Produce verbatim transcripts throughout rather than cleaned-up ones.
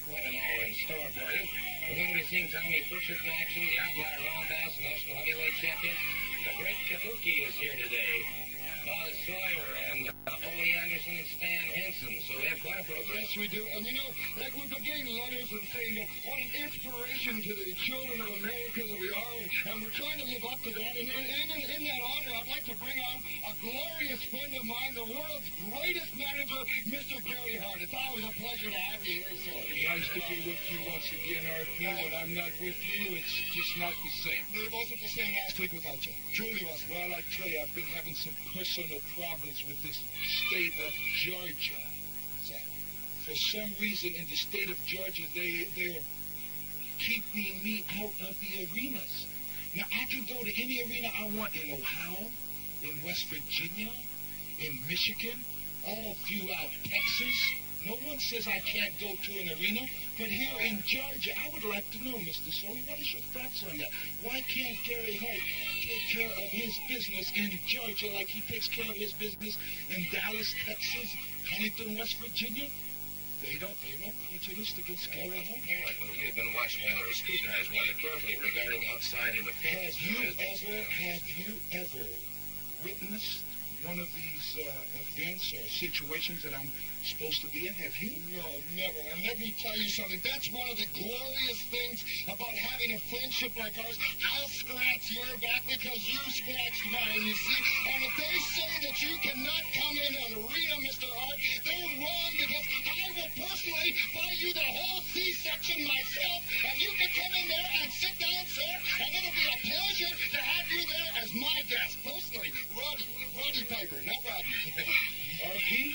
quite an hour in store for you. We're going to be seeing Tommy Pritchard in action, the Outlaw Ron Bass, National Heavyweight Champion. The Great Kabuki is here today. Buzz Sawyer and uh, Ole Anderson and Stan Henson. So we have quite a program. Yes, we do. And you know, like we've been getting letters and saying, uh, what an inspiration to the children of America that we are, and we're trying to live up to that. And, and, and in, in that honor, I'd like to bring on a glorious friend of mine, the world's greatest manager, Mister Gary Hart. It's always a pleasure to have you here, sir. Nice to be with you once again, R P. When I'm not with you, it's just not the same. It wasn't the same last week without you. Truly wasn't. Well, I tell you, I've been having some personal problems with this state of Georgia. What's that? For some reason, in the state of Georgia, they, they're keeping me out of the arenas. Now, I can go to any arena I want in Ohio, in West Virginia, in Michigan, all throughout Texas. No one says I can't go to an arena, but here in Georgia, I would like to know, Mister Sully, what is your thoughts on that? Why can't Gary Hart take care of his business in Georgia like he takes care of his business in Dallas, Texas, Huntington, West Virginia? They don't, they don't prejudice against Gary Hart. Apparently, you've been watching rather scrutinized rather carefully regarding outside interference. Have you ever, have you ever witnessed one of these uh, events or situations that I'm supposed to be in? Have you? No, never. And let me tell you something. That's one of the glorious things about having a friendship like ours. I'll scratch your back because you scratched mine, you see. And if they say that you cannot come in an arena, Mister Hart, they're wrong, because I will personally buy you the whole C-section myself, and you can come in there and sit down, sir, and it'll be a pleasure to have you there as my guest. Personally, Roddy, Roddy Piper, not Rodney. R P?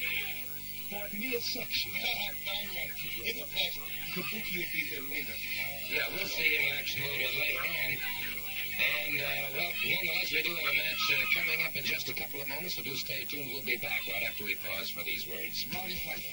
Bought me a section. It's a pleasure. Kabuki will be here later. Yeah, we'll see him in action a little bit later on. And, uh, well, nonetheless, we do have a match uh, coming up in just a couple of moments, so do stay tuned. We'll be back right after we pause for these words. Roddy Piper.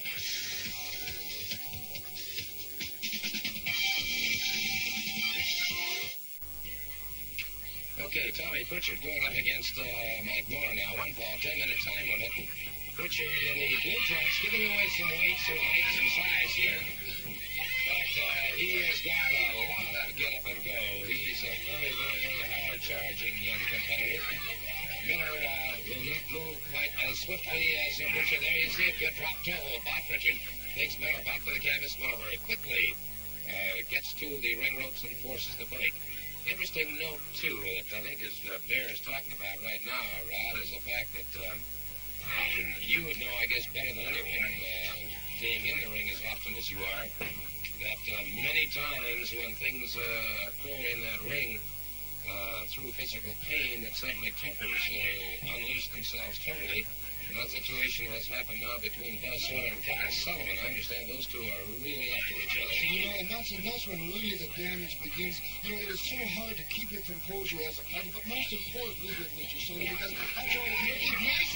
Okay, Tommy Pritchard going up against uh, Mike Moore now. One fall, ten-minute time limit. Pritchard in the blue trunks, giving away some weight, some height, some size here. But uh, he has got a lot of get up and go. He's a very, very, very hard-charging young competitor. Miller uh, will not move quite as swiftly as uh, Pritchard. There you see a good drop toe hold by Pritchard. Takes Miller back to the canvas. Miller very quickly uh, gets to the ring ropes and forces the break. Interesting note, too, that I think is uh, Bear is talking about right now, Rod, is the fact that um, um, you would know, I guess, better than anyone, uh, being in the ring as often as you are, that uh, many times when things uh, occur in that ring uh, through physical pain, that suddenly tempers uh, unleash themselves totally. And that situation has happened now between Buzz Sawyer and Kevin Sullivan. I understand those two are really up to each other. You know, and that's, and that's when really the damage begins. You know, it is so hard to keep your composure as a fighter, but most importantly, Mister Sawyer, because after all, if you keep nice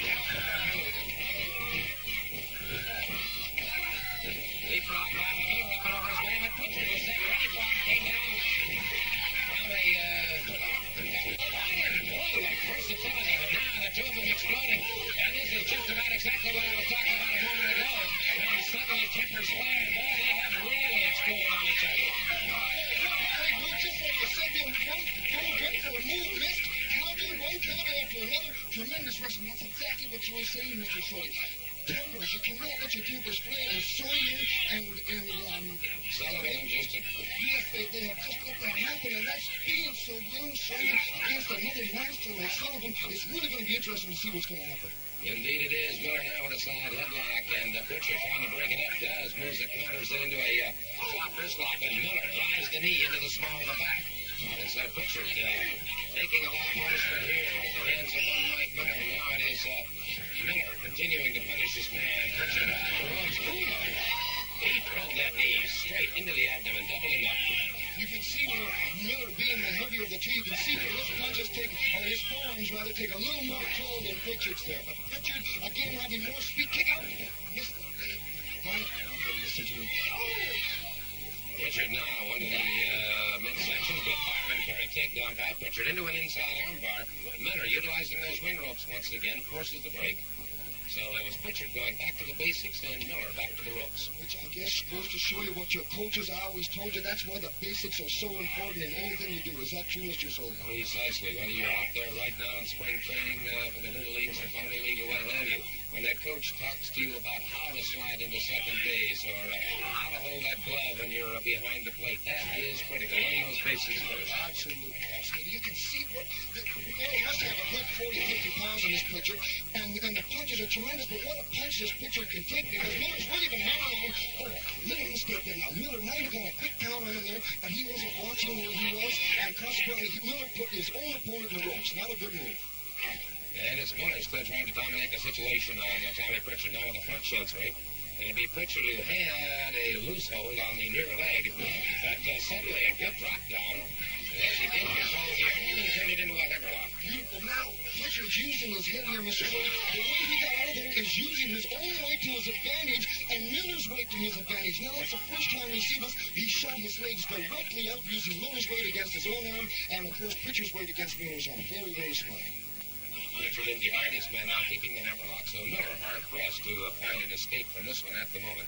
leapfrog by Miller up and over his man, and Pritchard was set ready for him. Came down from a, uh, iron. Boy, what versatility. But now the two of them exploding. And this is just about exactly what I was talking about a moment ago. When suddenly tempers flare, boy, they have really exploded on each other. Just like you said, they were one, one good for a move, missed, counter, one counter after another. Tremendous wrestling. That's exactly what you were saying, Mister Sawyer. Tempers, you cannot let your tempers flare. And Sawyer and, and um, Sullivan just a... yes, they, they have just let that happen, and that's being so young, Sawyer, against another monster like Sullivan. It's really going to be interesting to see what's going to happen. Indeed it is. Miller now with a side headlock, and uh, Pritchard trying to break it up. Does, moves the counters it into a uh, top wrist lock, and Miller drives the knee into the small of the back. It's uh, Pritchard uh, taking a lot of punishment here at the hands of one Mike Miller. Now it is uh, Miller continuing to punish this man. Pritchard back to runs. He drove that knee straight into the abdomen, doubling up. You can see where Miller, being the heavier of the two, you can see where his punches take, or his forearms rather, take a little more toll than Pritchard's there. But Pritchard, again, having more speed, kick out. Missed the leg. Right? Listen to me. Pritchard now under the uh, midsection. Good fireman carry takedown by Pritchard into an inside armbar. Miller utilizing those wing ropes once again, forces the break. So it was Pritchard going back to the basics, then Miller back to the ropes. Which I guess goes to show you what your coaches always told you. That's why the basics are so important in anything you do. Is that true, Mister Sola? Precisely. Whether you're out there right now in spring training uh, for the Little Leagues, the Pony League, or what have you, when that coach talks to you about how to slide into second base or uh, how to hold that glove when you're uh, behind the plate, that is critical. Learn those basics first. Absolutely. Absolutely. You can see what... The, well, he must have a good forty, fifty pounds on this pitcher, and, and the punches are tremendous, but what a punch this pitcher can take, because Miller's really been hammering on. Oh, little mistake there. Now, Miller might have got a quick counter in there, but he wasn't watching where he was, and consequently, Miller put his own opponent in the ropes. Not a good move. And it's Miller still trying to dominate the situation on uh, Tommy Pritchard now with the front show sweep. It'll be Pritchard who had a loose hold on the near leg, but uh, suddenly a good drop down. And as he did, control the arm and turned it into a hammerlock. Beautiful. Now, Pritchard's using his head here, Mister Sola. The way he got out of there is using his own weight to his advantage and Miller's weight to his advantage. Now, that's the first time we see this. He shot his legs directly out, using Miller's weight against his own arm, and, of course, Pritchard's weight against Miller's arm. Very, very smart. Pritchard in behind his men now, keeping the hammerlock, so Miller hard-pressed to uh, find an escape from this one at the moment.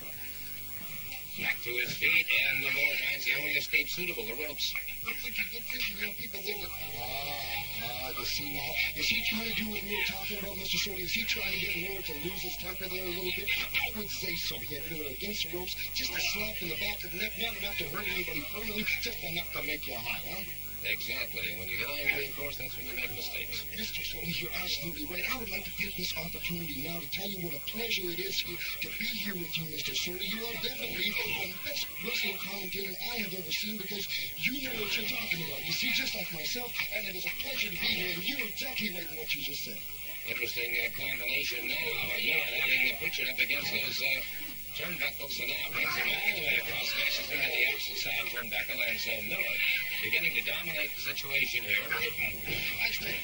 Back to his feet, and the Miller finds the only escape suitable, the ropes. Good thinking, good thinking. You know, people think that, ah, ah, you see now, is he trying to do what we were talking about, Mister Sola? Is he trying to get Miller to lose his temper there a little bit? I would say so. He had Miller against the ropes, just a slap in the back of the neck, not enough to hurt anybody permanently, just enough to make you high, huh? Exactly. And when you get angry, of course, that's when you make mistakes. Mister Sola, you're absolutely right. I would like to take this opportunity now to tell you what a pleasure it is here to be here with you, Mister Sola. You are definitely the best wrestling commentator I have ever seen, because you know what you're talking about. You see, just like myself, and it is a pleasure to be here, and you're exactly right in what you just said. Interesting uh, combination now. Miller having the Pritchard up against those uh, turnbuckles, and now brings him all the way across, smashes into the opposite side turnbuckle, and so Miller beginning to dominate the situation here. Nice take.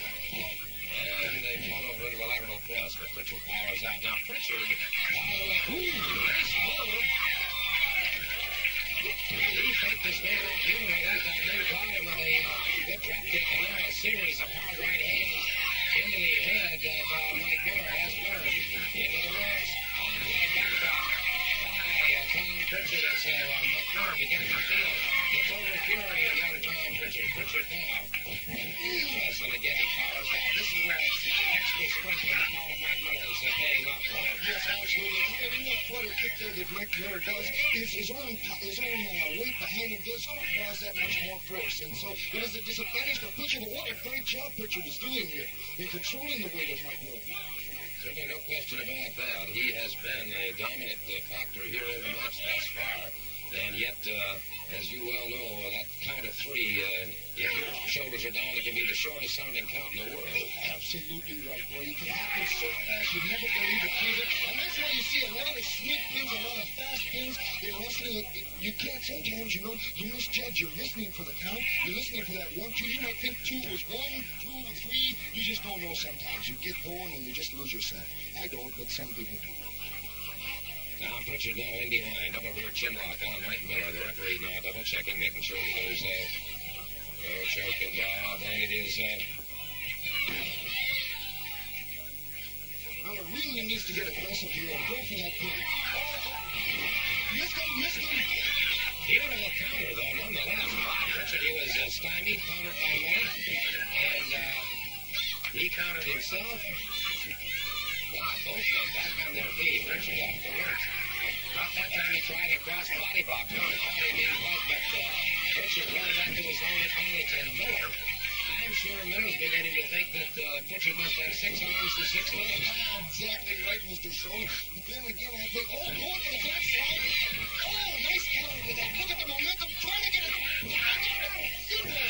And they fall over into the lateral press, but Pritchard powers out. Now Pritchard, all the way. Ooh, nice move. He faked this man out humor. That got no caught him with a good drop kick, and now a series of hard right hands into the head of uh, Mike Miller. As Miller into the ropes. On the backdrop by uh, Tom Pritchard as uh, Mike Miller beginning to feel the total fury of young Tom Pritchard. Pritchard now. Yes, and again he powers out. This is where extra strength in the power of Mike Miller is uh, paying off for him. Yes, absolutely. And in that flutter kick there that Mike Miller does, is his own his own uh, weight behind him does cause that much more force. And so it is a disadvantage for Pritchard, but what a great job Pritchard is doing here in controlling the weight of Mike Miller. Certainly no question about that. He has been a dominant uh, factor here in the match thus far. And yet, uh, as you well know, uh, that count of three, uh, if your shoulders are down, it can be the shortest sounding count in the world. Absolutely right, boy. It can happen so fast, you never believe it, either. And that's why you see a lot of sneak pins, a lot of fast pins in wrestling. It, it, you can't sometimes, you know, you misjudge. You're listening for the count. You're listening for that one, two. You might think two was one, two, three. You just don't know sometimes. You get going and you just lose yourself. I don't, but some people do. Now Pritchard now in behind, double rear chin lock on Mike Miller. The referee now double checking, making sure that there's uh, no choke involved, and it is. Uh, Miller really needs to get aggressive here and go for that pin. Oh, missed him, missed him. Beautiful counter, though, nonetheless. Pritchard, he was uh, stymied, countered by Miller, and uh, he countered himself. Wow, both of them back on their feet. Pritchard off the ropes. Not that time he tried to cross the body block. No, he thought he being close, but uh, Pritchard brought it back to his own advantage. And Miller, I'm sure Miller's beginning to think that uh, Pritchard must have six arms and six legs. Exactly right, Mister Sola. But then again, I think, oh, going for the back slide. Oh, nice counter with that. Look at the momentum. Trying to get it. I got it. Good one.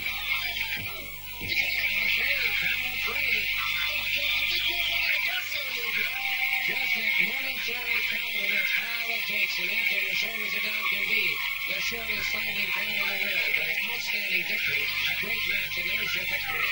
Okay, count three. Okay, I think we're running against it a little bit. Just that momentary counter, that's all it takes. And after your shoulders are down can be the shortest sliding count in the world. But an outstanding victory, a great match, and there's your victory.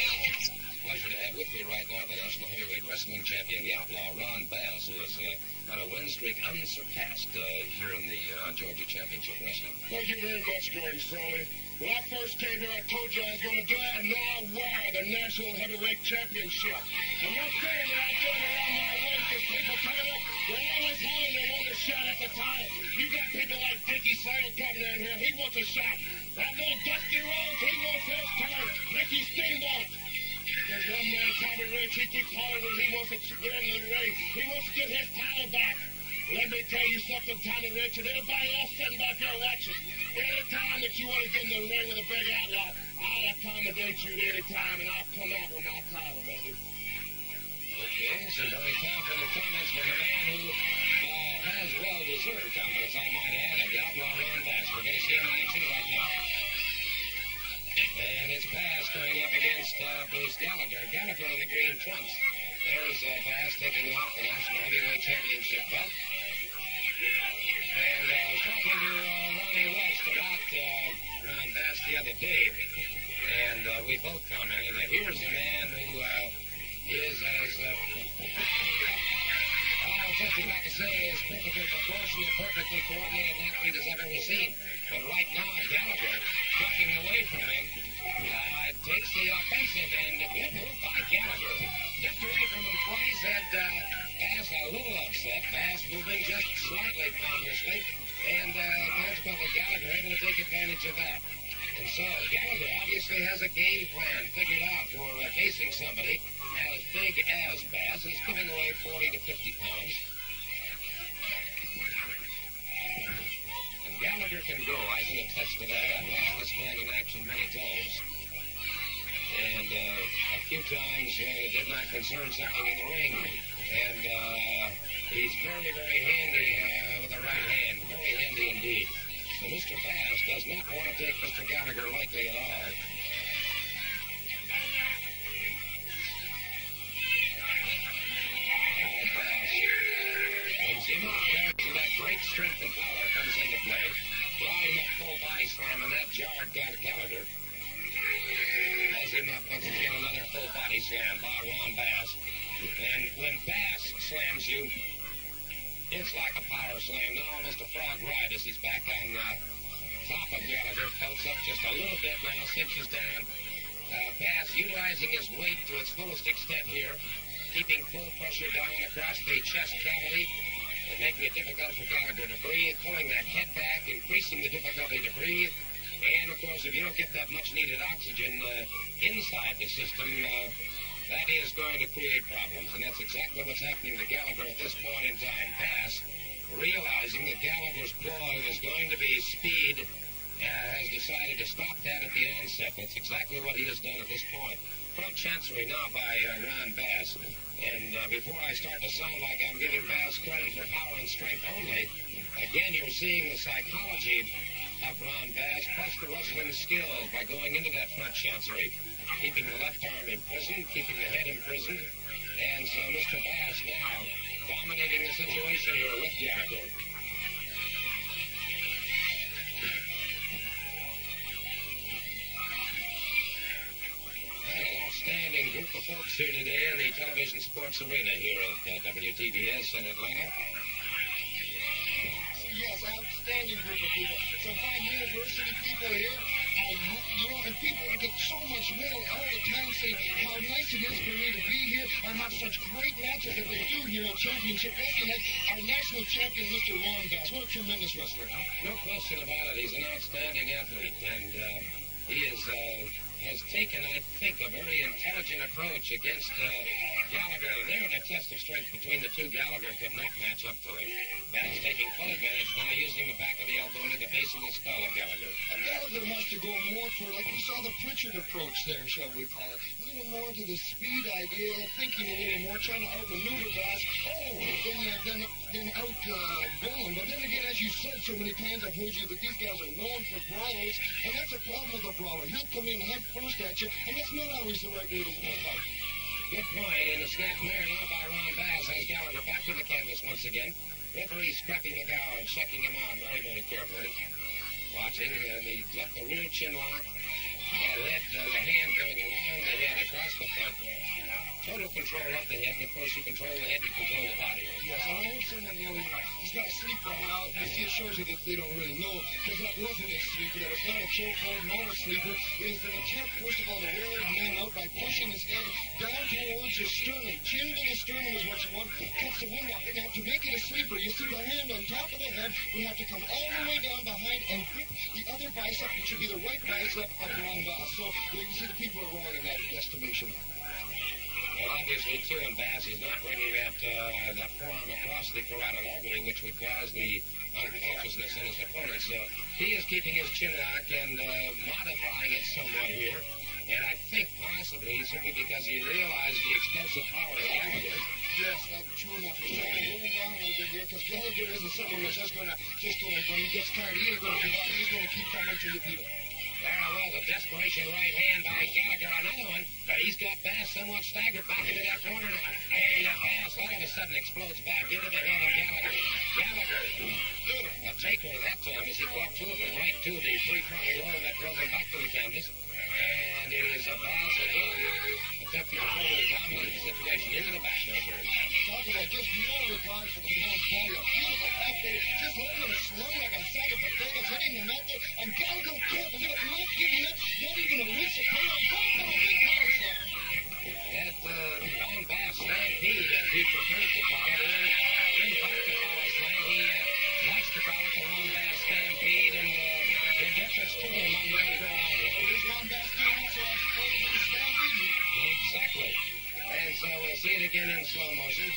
Pleasure to have with me right now the National Heavyweight Wrestling Champion, the Outlaw Ron Bass, who is uh, had a win streak unsurpassed uh, here in the uh, Georgia Championship Wrestling. Thank you very much, Gordon Sully. When I first came here, I told you I was going to do it, and now I wear the National Heavyweight Championship. I'm not saying that I do it around my way because people coming up, they're always hollering they want a shot at the title. You got people like Dickie Sale coming in here. He wants a shot. That little Dusty Rhodes, he wants his turn. Ricky Steamboat. There's one man, Tommy Rich, he keeps hollering that he wants to get in the ring. He wants to get his title back. Let me tell you something, Tommy Rich, and everybody else sitting back there watching. Anytime that you want to get in the ring with a big outlaw, I'll accommodate you at any time, and I'll come out with my title, baby. Okay, so very confident comments from a man who uh, has well-deserved confidence, I might add, of the outlaw Ron Bass. We're going to see him in action right now. And it's Bass going up against uh, Bruce Gallagher. Gallagher in the green trunks. There's uh, Bass taking off the National Heavyweight Championship belt. And uh, I was talking to uh, Ronnie West about uh, Ron Bass the other day. And uh, we both commented that here's a man who uh, is as... Uh, I was just about to say as perfectly proportioned and perfectly coordinated an athlete as I've ever seen. But right now, Gallagher, ducking away from him, uh, takes the offensive and good move by Gallagher. Just away from him twice, had uh, Bass a little upset. Bass moving just slightly ponderously, and uh, consequently Gallagher able to take advantage of that. And so Gallagher obviously has a game plan figured out for uh, facing somebody as big as Bass. He's giving away forty to fifty pounds. And Gallagher can go. I can attest to that. I've watched this man in action many times. And uh, a few times uh, it did not concern something in the ring. And uh, he's very, very handy uh, with the right hand. Very handy indeed. So Mister Bass does not want to take Mister Gallagher lightly at all. Bass brings him up there to that great strength and power comes into play. Brought him up full body slam, and that jarred Gallagher. Has him up once again, another full body slam by Ron Bass. And when Bass slams you, it's like a power slam. Now almost a frog ride as he's back on uh, top of Gallagher. Floats up just a little bit now, cinches down. Uh, Bass utilizing his weight to its fullest extent here, keeping full pressure down across the chest cavity, and making it difficult for Gallagher to breathe, pulling that head back, increasing the difficulty to breathe. And, of course, if you don't get that much-needed oxygen uh, inside the system, uh, that is going to create problems. And that's exactly what's happening to Gallagher at this point in time. Bass, realizing that Gallagher's ploy was going to be speed, uh, has decided to stop that at the onset. That's exactly what he has done at this point. Front chancery now by uh, Ron Bass. And uh, before I start to sound like I'm giving Bass credit for power and strength only, again, you're seeing the psychology of Ron Bass, plus the wrestling skill by going into that front chancery, keeping the left arm imprisoned, keeping the head imprisoned. And so Mister Bass now dominating the situation here with Gallagher. And an outstanding group of folks here today in the television sports arena here at uh, W T V S in Atlanta. Yes, outstanding group of people. Some fine university people here. Uh, you know, and people get so much mail all the time saying how nice it is for me to be here and have such great matches that they do here at Championship Wrestling. Like our national champion, Mister Ron Bass. What a tremendous wrestler, huh? No question about it. He's an outstanding athlete, and uh, he is uh, has taken, I think, a very intelligent approach against uh, Gallagher. There in a test of strength between the two, Gallagher could not match up to him. Bass taking full advantage now, using the back of the elbow into the base of the skull of Gallagher. And Gallagher wants to go more for, like we saw the Pritchard approach there, shall we call it. A little more to the speed idea, thinking a little more, trying to outmaneuver Bass. Oh, then, uh, then, then out uh, goal him. But then again, as you said so many times, I've heard you that these guys are known for brawlers, and that's a problem with a brawler. He'll come in head first at you, and that's not always the right way to win a fight. Good point. And the snap there now by Ron Bass has Gallagher back to the canvas once again. Referee scrapping the guy and checking him out very, very carefully. Watching, and he left the rear chin lock. And led uh, the hand going around the head across the front. Total control of the head. And of course, you control the head, you control the body. Yes, I heard someone, you know, shows you that they don't really know, because that wasn't a sleeper, that is not a chokehold nor a sleeper. It is an attempt, first of all, to wear the man out by pushing his head down towards his sternum. Chin to the sternum is what you want. Cuts the wind off it. Now, to make it a sleeper, you see the hand on top of the head would have to come all the way down behind and grip the other bicep, which would be the right bicep of Ron Bass. So you can see the people are wrong in that estimation. Well, obviously, too, and Bass is not bringing that, uh, that forearm across the carotid artery, which would cause the unconsciousness in his opponent. So he is keeping his chin out and uh, modifying it somewhat here. And I think possibly simply because he realized the explosive power of Gallagher. Yes, that's true enough. He's trying to roll down a little bit here, because Gallagher isn't someone that's just going to, just going to, when he gets tired, he ain't going to give up. He's going to keep coming to the people. There was a desperation right hand by Gallagher. Another one, but he's got Bass somewhat staggered back into that corner now. And uh, Bass all of a sudden explodes back into the head of Gallagher. Gallagher, a taker that time as he caught two of them right to the three-pronged low that drove him back to the canvas. And it is a Bass again attempting to further dominate the situation into the backbreaker. Talk about just beyond regard for the man's body. A beautiful back there, just holding it slow like a sack of potatoes, hitting the net there. And Gallagher careful, look at not giving up, not even a reach of power. Both of a big power slam. That uh, Ron Bass stampede as he prefers to call it. In fact, the power slam, he uh, likes to call it the Ron Bass stampede, and uh, it gets us to him on where to go out here. There's Ron Bass doing it, so I suppose it's a stampede. Exactly. And so we'll see it again in slow motion.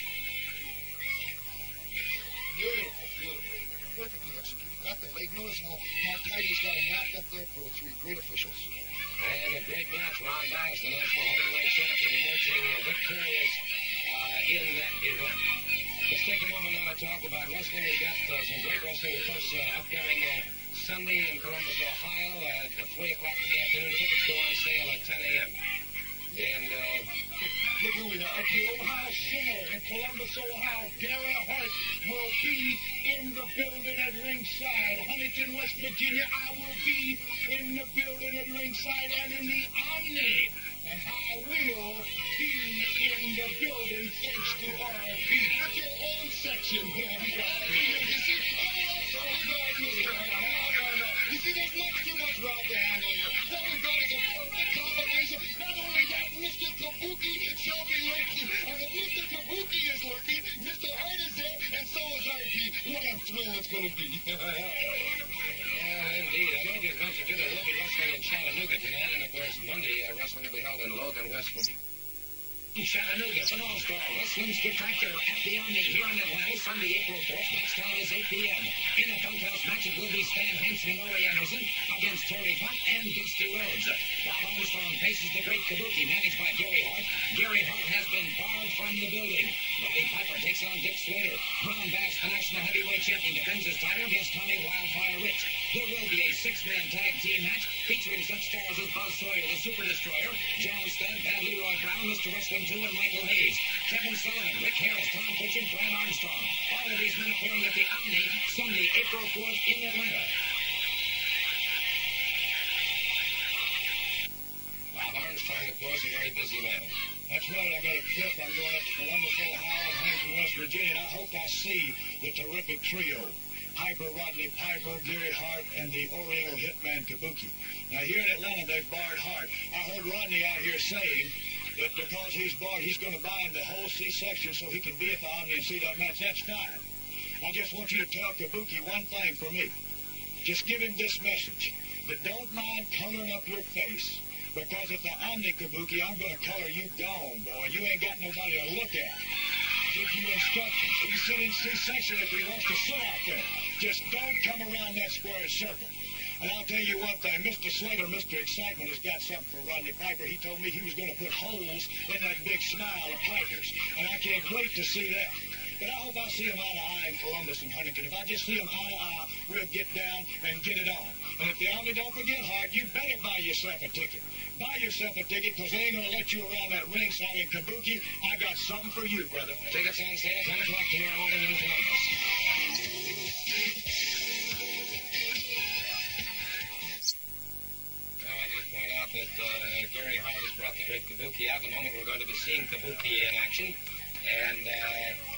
Beautiful, beautiful. Perfectly executed. Got the leg. Notice how, how tight he's got him wrapped up there for the three great officials. And a great match. Ron Bass, the national heavyweight champion, emerging victorious uh, in that event. Let's take a moment now to talk about wrestling. We've got uh, some great wrestling, of course, uh, upcoming uh, Sunday in Columbus, Ohio uh, at three o'clock in the afternoon. Tickets go on sale at ten a.m. And uh, Look who we have. At the Ohio Center in Columbus, Ohio, Gary Hart will be in the building at ringside. Huntington, West Virginia, I will be in the building at ringside and in the Omni. And I will be in the building thanks to R P. At your own section. You see, I'm sorry, God, Mister Hart. No, no, no. You see, there's much too much rod to handle here. What we've got is a perfect combination. Not only that, Mister Kabuki shall be lurking. And if Mister Kabuki is lurking, Mister Hart is there, and so is R P. What a thrill it's going to be. Yeah, indeed. I might just mention, too, there will be wrestling in Chattanooga tonight, and, of course, Monday, uh, wrestling will be held in Logan, West Virginia. Chattanooga, it's an all-star wrestling spectacular at the Omni here in Atlanta, Sunday, April fourth. Next time is eight p.m. In the bunkhouse match, it will be Stan Hansen and Laurie Anderson against Terry Funk and Dusty Rhodes. Bob Armstrong faces the great Kabuki, managed by Gary Hart. Gary Hart has been barred from the building. Roddy Piper takes on Dick Slater. Ron Bass, the national heavyweight champion, defends his title against Tommy Wildfire Rich. There will be a six-man tag team match featuring such stars as Buzz Sawyer, the Super Destroyer, John Studd, Bad Leroy Brown, Mister Wrestling two, and Michael Hayes. Kevin Sullivan, Rick Harris, Tom Fitch, and Brad Armstrong. All of these men appearing at the Omni Sunday, April fourth in Atlanta. Bob Armstrong, of course, a very busy man. That's right. I got a trip. I'm going up to Columbus, Ohio, and Huntington, West Virginia, and I hope I see the terrific trio. Piper, Rodney Piper, Gary Hart, and the Oriental Hitman Kabuki. Now, here in Atlanta, they've barred Hart. I heard Rodney out here saying that because he's barred, he's going to buy him the whole C-section so he can be at the Omni and see that match. That's fine. I just want you to tell Kabuki one thing for me. Just give him this message, that don't mind coloring up your face, because at the Omni, Kabuki, I'm going to color you gone, boy. You ain't got nobody to look at. Give you instructions. He can sit in C-section if he wants to sit out there. Just don't come around that square circle. And I'll tell you one thing, Mister Slater, Mister Excitement, has got something for Rodney Piper. He told me he was going to put holes in that big smile of Piper's. And I can't wait to see that. But I hope I see him eye to eye in Columbus and Huntington. If I just see him eye to eye, we'll get down and get it on. And if the Omni don't forget Hart, you better buy yourself a ticket. Buy yourself a ticket, because they ain't going to let you around that ringside in Kabuki. I got something for you, brother. Tickets on sale ten o'clock tomorrow morning in Columbus. Now I just point out that uh, Gary Hart has brought the great Kabuki out. In a moment we're going to be seeing Kabuki in action. And, uh, of course,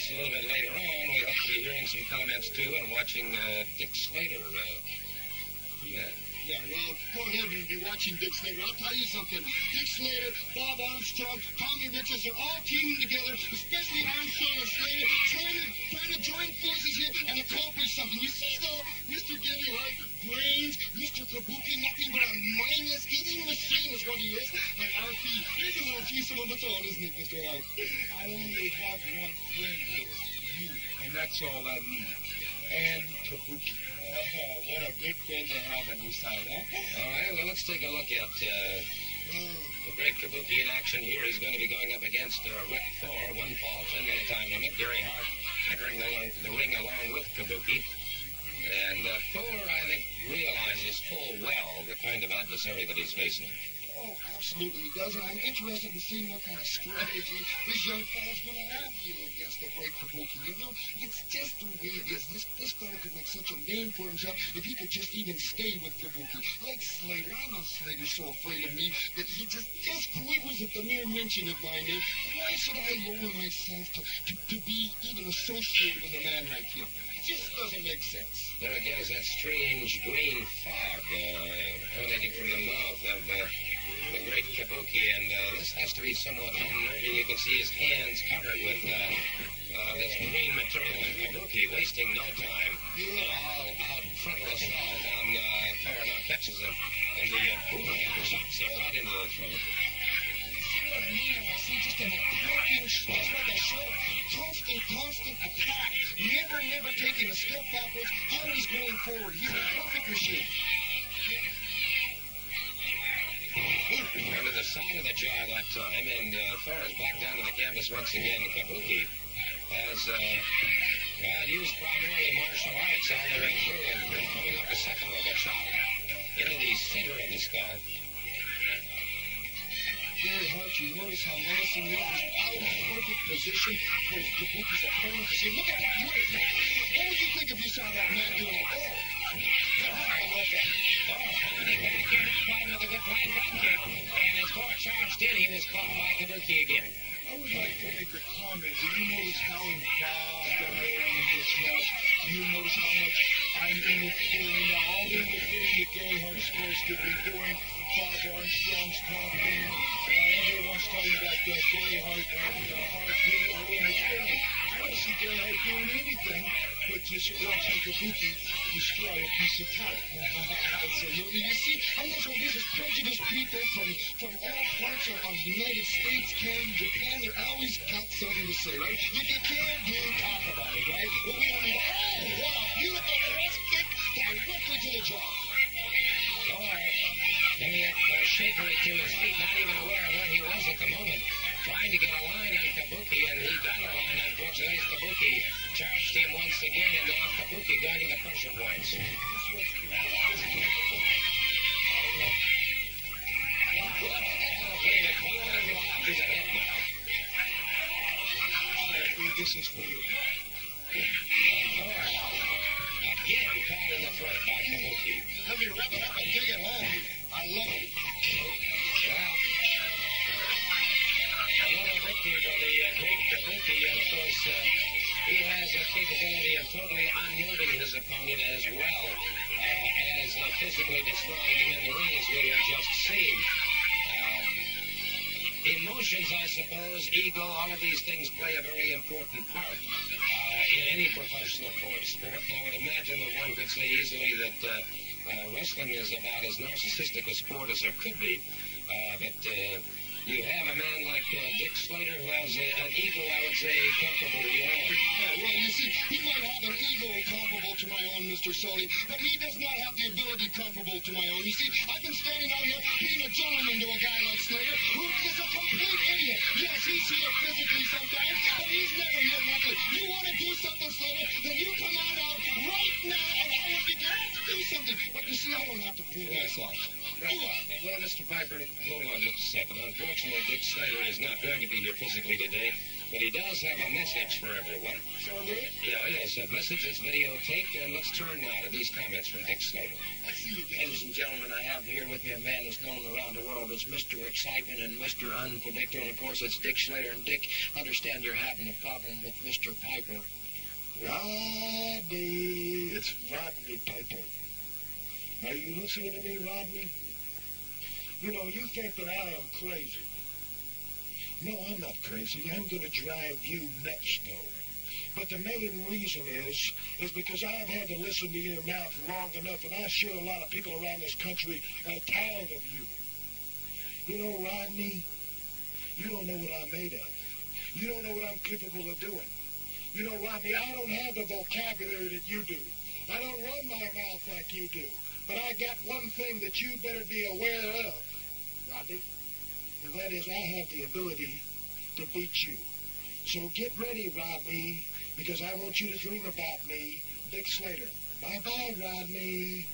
a little bit later on, we hope to be hearing some comments, too, and watching uh, Dick Slater. Uh, yeah. Yeah, well, go ahead and be watching Dick Slater. I'll tell you something. Dick Slater, Bob Armstrong, Tommy Richards are all teaming together, especially Armstrong and Slater, trying to, trying to join forces here and accomplish something. You see, though, Mister Gary Hart, brains, Mister Kabuki, nothing but a mindless eating machine is what he is. And R P, he's a little few of its own, isn't it, Mister Hart? I only have one friend here, you, and that's all I need. And Kabuki. Oh, what a good friend to have on your side, huh? All right, well, let's take a look at uh, the great Kabuki in action here. He's going to be going up against uh, Rick Thor, one fall, ten-minute time limit. Gary Hart entering the, the ring along with Kabuki. And uh, Thor, I think, realizes full well the kind of adversary that he's facing. Oh, absolutely he does, and I'm interested in seeing what kind of strategy this young fella's going to have here against the great Kabuki. You know, it's just the way it is. This this fella could make such a name for himself if he could just even stay with Kabuki. Like Slater. I know Slater's so afraid of me that he just, just quivers at the mere mention of my name. Why should I lower myself to, to, to be even associated with a man like him? It just doesn't make sense. There again is that strange green fog uh, emanating from the mouth of... Uh, the great Kabuki, and uh, this has to be somewhat unnerving. You can see his hands covered with uh, uh, this green material. And Kabuki wasting no time. And all out frontal assault on uh, Thor now catches him. And the uh, boom, chops him right into the throat. See what I mean? I see just an attacking, just like a short, constant, constant attack. Never, never taking a step backwards, always going forward. He's a perfect machine. Under the side of the jaw that time, and uh, Thor is back down to the canvas once again. Kabuki has, uh, well, used primarily martial arts all the way through, and coming up a second with a chop into the center of the skull. Very hard. You notice how Lawson is out of perfect position for Kabuki's opponent. See, look at that. Look at that. What would you think if you saw that man doing it? Oh, I love that. Oh, how many back here now? Caught another good flying drop kick. And as Thor charged in, he was caught by Kabuki again. I would like to make a comment. Do you notice how involved I am in this match? Do you notice how much I'm interfering? Now, all the interfering that Gary Hart's supposed to be doing. Bob Armstrong's talking. Uh, everyone's talking about uh, Gary Hart and uh, R P are interfering. I don't see Gary Hart doing anything but just watching Kabuki destroy a piece of talent. Absolutely. You see, I'm not sure this is prejudiced people from, from all parts of, of the United States, Canada, Japan. They're always got something to say, right? If you can, do talk about it, right? But we don't need, oh, what a beautiful thrust kick directly to the jaw. Thor, coming up uh, shakily to his feet, not even aware of where he was at the moment, trying to get a line on Kabuki, and he got a line, unfortunately. Kabuki charged him once again, and now Kabuki going to the pressure points. He's ahead now. This is for you. Again, caught in the throat by Kabuki. Let me wrap it up and take it home. I love it. Well, what a victory for the uh, great Kabuki. And of course, uh, he has a capability of totally unnerving his opponent as well uh, as uh, physically destroying him in the ring, as we have just seen. Uh, emotions, I suppose, ego, all of these things play a very important part uh, in any professional sport. And I would imagine that one could say easily that uh, uh, wrestling is about as narcissistic a sport as there could be. Uh, but uh, you have a man like uh, Dick Slater who has a, an ego, I would say, comparable to your own. Yeah, well, you see, he might have an ego comparable to my own, Mister Sully, but he does not have the ability comparable to my own. You see, I've been standing out here being a gentleman to a guy like Slater, who is a complete idiot. Yes, he's here physically sometimes, but he's never here mentally. You want to do something, Slater, then you come on out right now, and I would be glad to do something. But you see, I don't have to prove myself. Right. Well, Mister Piper, hold on just a second. Unfortunately, Dick Slater is not going to be here physically today, But he does have a message for everyone. So good? Yeah, yes, a message is videotaped, and let's turn now to these comments from Dick Slater. I see you, Dick. Ladies and gentlemen, I have here with me a man that's known around the world as Mister Excitement and Mister Unpredictable. And, of course, it's Dick Slater. And, Dick, understand you're having a problem with Mister Piper. Rodney. It's Rodney Piper. Are you listening to me, Rodney? You know, you think that I am crazy. No, I'm not crazy. I'm going to drive you nuts, though. But the main reason is, is because I've had to listen to your mouth long enough, and I'm sure a lot of people around this country are tired of you. You know, Rodney, you don't know what I'm made of. You don't know what I'm capable of doing. You know, Rodney, I don't have the vocabulary that you do. I don't run my mouth like you do. But I got one thing that you better be aware of, Rodney. And that is I have the ability to beat you. So get ready, Rodney, because I want you to dream about me, Dick Slater. Bye-bye, Rodney.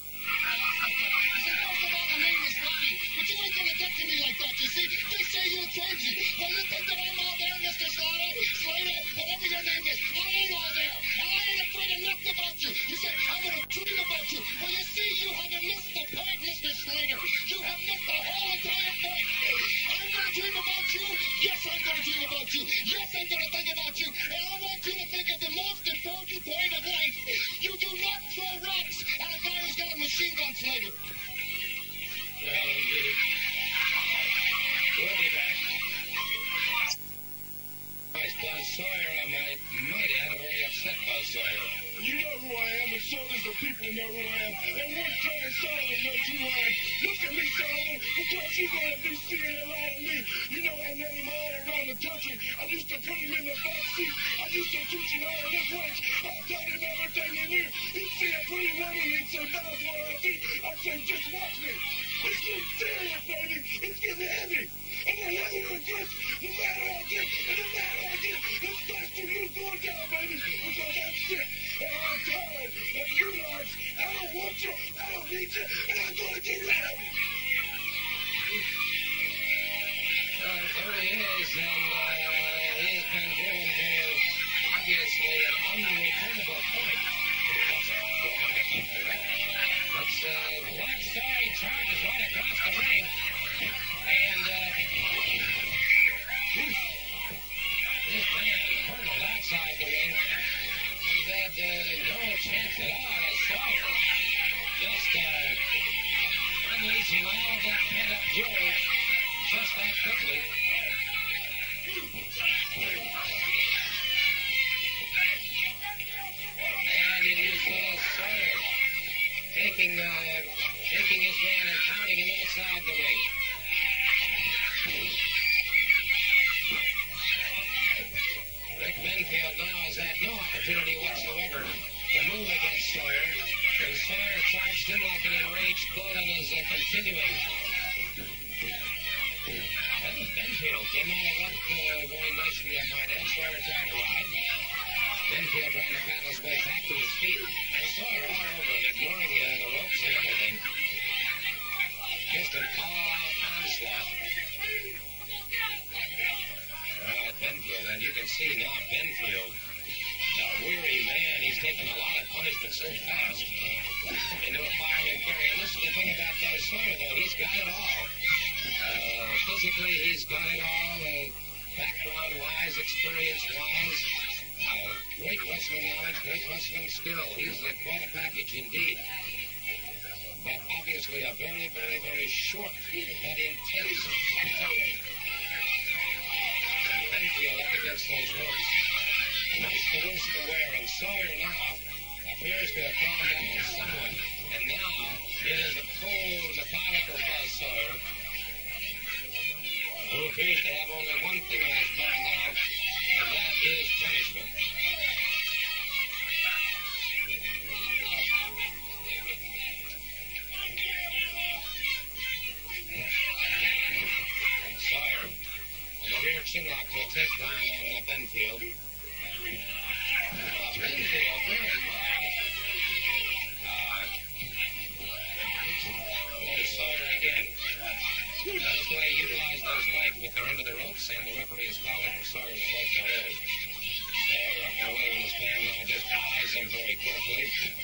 My name is Rodney, but you ain't gonna get to me like that, you see? They say you're crazy. Well, you think that I'm out there, Mister Slater, Slater, whatever your name is. I ain't all there. I ain't afraid of nothing about you. You say, I'm gonna dream about you. Well, you see, you haven't missed the point, Mister Slater. You have missed the whole entire point. I'm gonna dream about you. Yes, I'm gonna dream about you. Yes, I'm gonna think about you. And I want you to think of the most important point of life. You do not throw rocks at a guy who's got a machine gun, Slater. Well, indeed. We'll be back. Nice Buzz Sawyer, I might, might add, a very upset Buzz Sawyer. You know who I am, and so does the people know who I am. And one Tony Sullivan knows who I am. Look at me, Sullivan, because you're going to be seeing a lot of me. You know I know him all around the country. I used to put him in the back seat. I used to teach him all of his ways. I taught him everything he knew. He'd see a pretty woman, he'd say, that's what I do. I'd say, just watch me. It's getting serious, baby. It's getting heavy. And the heavier it gets, the madder I get. And the madder I get, the faster you're going down, baby. Because I'm sick. And I'm tired of you guys. I don't want you. I don't need you. And I'm going to get rid of you. Well, there he is, and uh, he's been driven to, obviously, an unreturnable point. Let's, uh, Black Star charges right across the ring, and, uh, this man hurdled outside the ring. He's had, uh, no chance at all as Sawyer. Just, uh, unleashing all of that pent-up fury just that quickly. And it is, uh, Sawyer taking, uh, taking his man and pounding him outside the ring. Rick Benfield now has had no opportunity whatsoever to move against Sawyer. And Sawyer charged him like an enraged bull and is uh, continuing. Benfield came out of that uh, very nicely, I might add. Sawyer trying to ride. Benfield trying to battle his way back to his feet. And Sawyer all over him, ignoring uh, the ropes and everything. Just an all-out onslaught. All right, Benfield. And you can see now Benfield, a weary man, he's taken a lot of punishment so fast. Into a fire and carry. And this is the thing about Buzz Sawyer, though. He's got it all. Uh, physically, he's got it all. Uh, background-wise, experience-wise. Uh, great wrestling knowledge, great wrestling skill. He's uh, quite a package indeed. But obviously a very, very, very short but intense attack. And Benfield up against those ropes. Nice to lose the wear, and Sawyer now appears to have gone down somewhat. And now it is a cold, methodical Buzz Sawyer, who appears to have only one thing on his mind now, and that is punishment. Sawyer, and the rear chinlock to a takedown on uh, Benfield. Benfield, very mild. Uh, there's Sawyer again. Notice the way he utilized those legs with their end of the ropes and the quickly.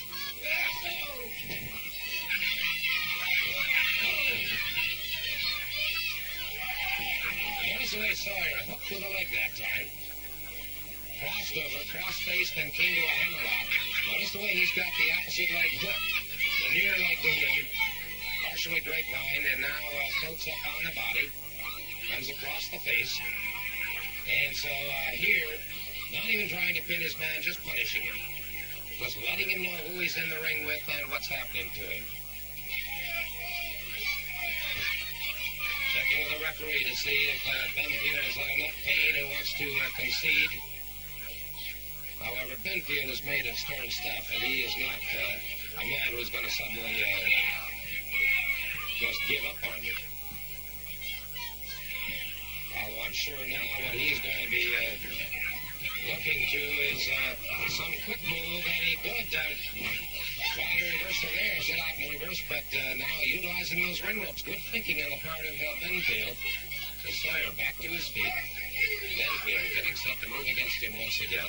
Notice the way Sawyer hooked to the leg that time. Crossed over, cross-faced, and came to a hammerlock. Notice the way he's got the opposite leg hooked. The near leg balloon, partially grapevine, and now uh, tilts up on the body. Runs across the face. And so uh, here, not even trying to pin his man, just punishing him. Just letting him know who he's in the ring with and what's happening to him. Checking with the referee to see if uh, Benfield has had enough pain and wants to uh, concede. However, Benfield is made of stern stuff, and he is not uh, a man who's going to suddenly uh, just give up on you. Although I'm sure now what he's going to be uh, looking to is uh, some quick move, and he could uh, try to reverse the there, set out in reverse, but uh, now utilizing those ring ropes. Good thinking on the part of uh, Benfield. So Sawyer back to his feet. Benfield getting set to move against him once again.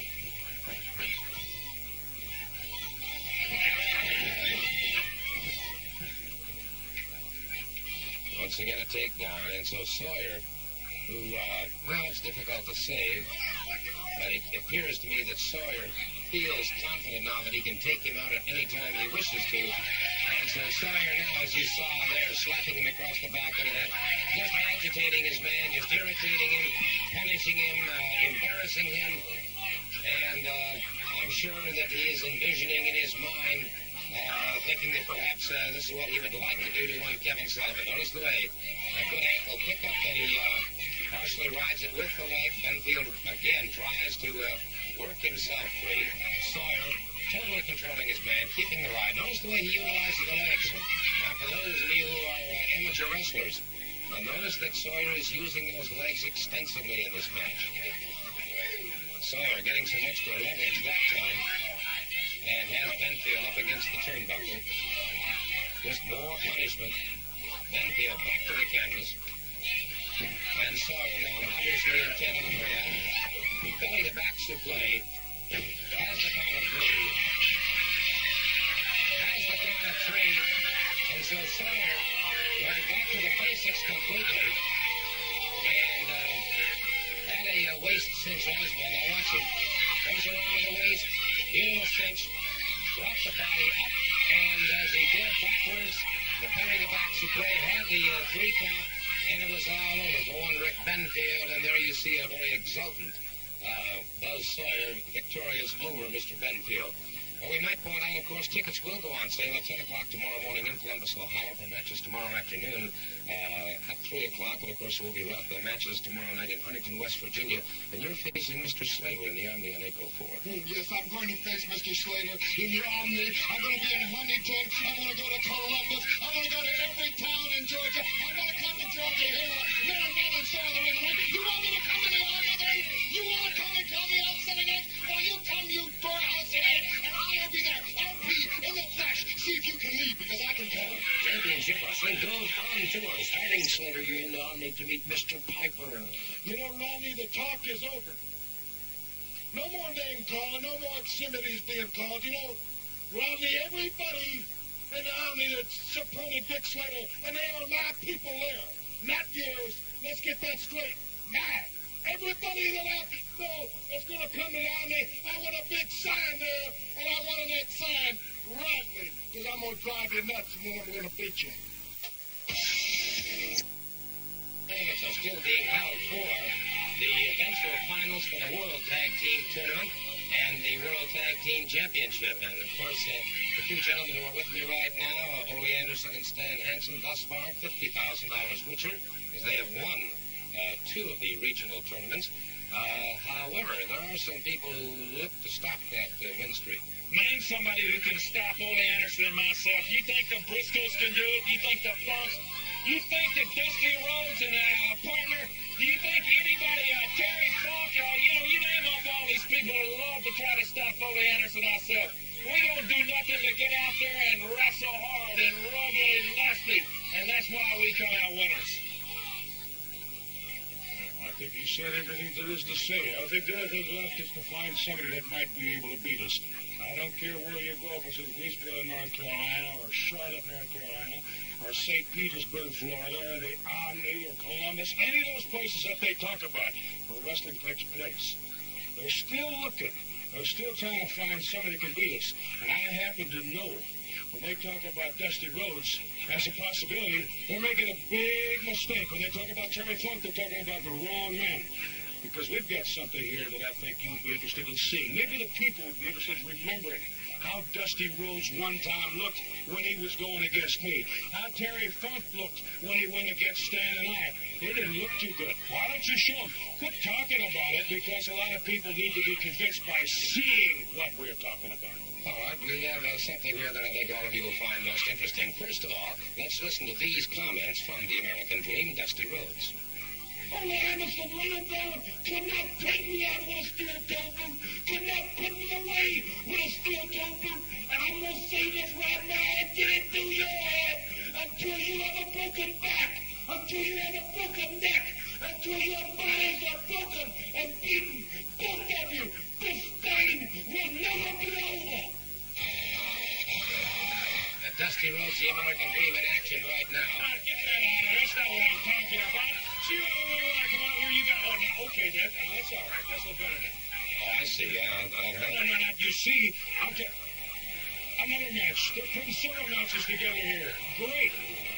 Once again a takedown, and so Sawyer, who, uh, well, it's difficult to say, but it appears to me that Sawyer feels confident now that he can take him out at any time he wishes to. And so Sawyer now, as you saw there, slapping him across the back of the head, just agitating his man, just irritating him, punishing him, uh, embarrassing him. And uh, I'm sure that he is envisioning in his mind, uh, thinking that perhaps uh, this is what he would like to do to one Kevin Sullivan. Notice the way, a good ankle pickup, and he uh, partially rides it with the leg. Benfield again tries to uh, work himself free. Sawyer totally controlling his man, keeping the ride. Notice the way he utilizes the legs. Now, for those of you who are uh, amateur wrestlers, uh, notice that Sawyer is using those legs extensively in this match. Sawyer getting some extra leverage that time, and has Benfield up against the turnbuckle. Just more punishment. Benfield back to the canvas. And Sawyer now obviously intent on the head. Belly to back supply. Has the count of three. Has the count of three. And so Sawyer went back to the basics completely. And uh, had a uh, waist cinch on his ball. Now watch it. Comes around the waist. Heel cinch. Brought the body up. And as he did backwards, the belly to back supply had the uh, three count. And it was all over for one Rick Benfield, and there you see a very exultant uh, Buzz Sawyer victorious over Mister Benfield. Well, we might point out, of course, tickets will go on sale at ten o'clock tomorrow morning in Columbus, Ohio, for matches tomorrow afternoon uh, at three o'clock. And, of course, we'll be right the matches tomorrow night in Huntington, West Virginia. And you're facing Mister Slater in the Army on April fourth. Mm, yes, I'm going to face Mister Slater in the Army. I'm going to be in Huntington. I'm going to go to Columbus. I'm going to go to every town in Georgia. I'm going to come to Georgia here. Man, mother, father, in the ring. You want me to come in the Army then? You want to come and tell me I'm sitting next? Well, you come, you doorhouse head, and I'll be there. I'll be in the flesh. See if you can leave, because I can tell. Championship Wrestling goes on tour. Starting Slater, you're in the Army to meet Mister Piper. You know, Rodney, the talk is over. No more name calling, no more obscenities being called. You know, Rodney, everybody in the Army that supported Dick Slater, and they are my people there, not yours. Let's get that straight. Mine. Everybody that I know is going to come to the Army, I want a big sign there, and I want on that sign, Rodney, because I'm going to drive you nuts, and then I'm going to beat you. Tournaments are still being held for the eventual finals for the World Tag Team Tournament and the World Tag Team Championship. And, of course, uh, the two gentlemen who are with me right now, uh, Ole Anderson and Stan Hansen, thus far fifty thousand dollars richer, as they have won uh, two of the regional tournaments. Uh, however, there are some people who look to stop that uh, win streak. Name somebody who can stop Ole Anderson and myself. You think the Briscoes can do it? You think the Funks? You think that Dusty Rhodes and uh, partner? Do you think anybody, uh, Terry Funk, uh, you know, you name off all these people who love to try to stop Ole Anderson and ourselves. We don't do nothing but get out there and wrestle hard and rugged and nasty, and that's why we come out winners. I think he's said everything there is to say. I think the only thing left is to find somebody that might be able to beat us. I don't care where you go, if it's in Greensboro, North Carolina, or Charlotte, North Carolina, or Saint Petersburg, Florida, or the Omni, or Columbus, any of those places that they talk about where wrestling takes place. They're still looking. They're still trying to find somebody who can beat us. And I happen to know when they talk about Dusty Rhodes as a possibility, they're making a big mistake. When they talk about Terry Funk, they're talking about the wrong man. Because we've got something here that I think you'd be interested in seeing. Maybe the people would be interested in remembering how Dusty Rhodes one time looked when he was going against me. How Terry Funk looked when he went against Stan and I. It didn't look too good. Why don't you show them? Quit talking about it, because a lot of people need to be convinced by seeing what we're talking about. All right, we have uh, something here that I think all of you will find most interesting. First of all, let's listen to these comments from the American Dream, Dusty Rhodes. Only Anderson laying down could not take me out with a steel toe boot, could not put me away with a steel toe boot. And I'm going to say this right now and get it through your head until you have a broken back, until you have a broken neck, until your bodies are broken and beaten. Both of you, this thing will never be over. Uh, Dusty Rhodes, the American Dream in action right now. Ah, get that out of there. That's not what I'm talking about. See, when I come out here, you got... Oh, no, okay, that, oh, that's all right. That's a little better now. Oh, I see. Uh, uh, No, no, no, you see, I'm t- another match. They're putting several matches together here. Great.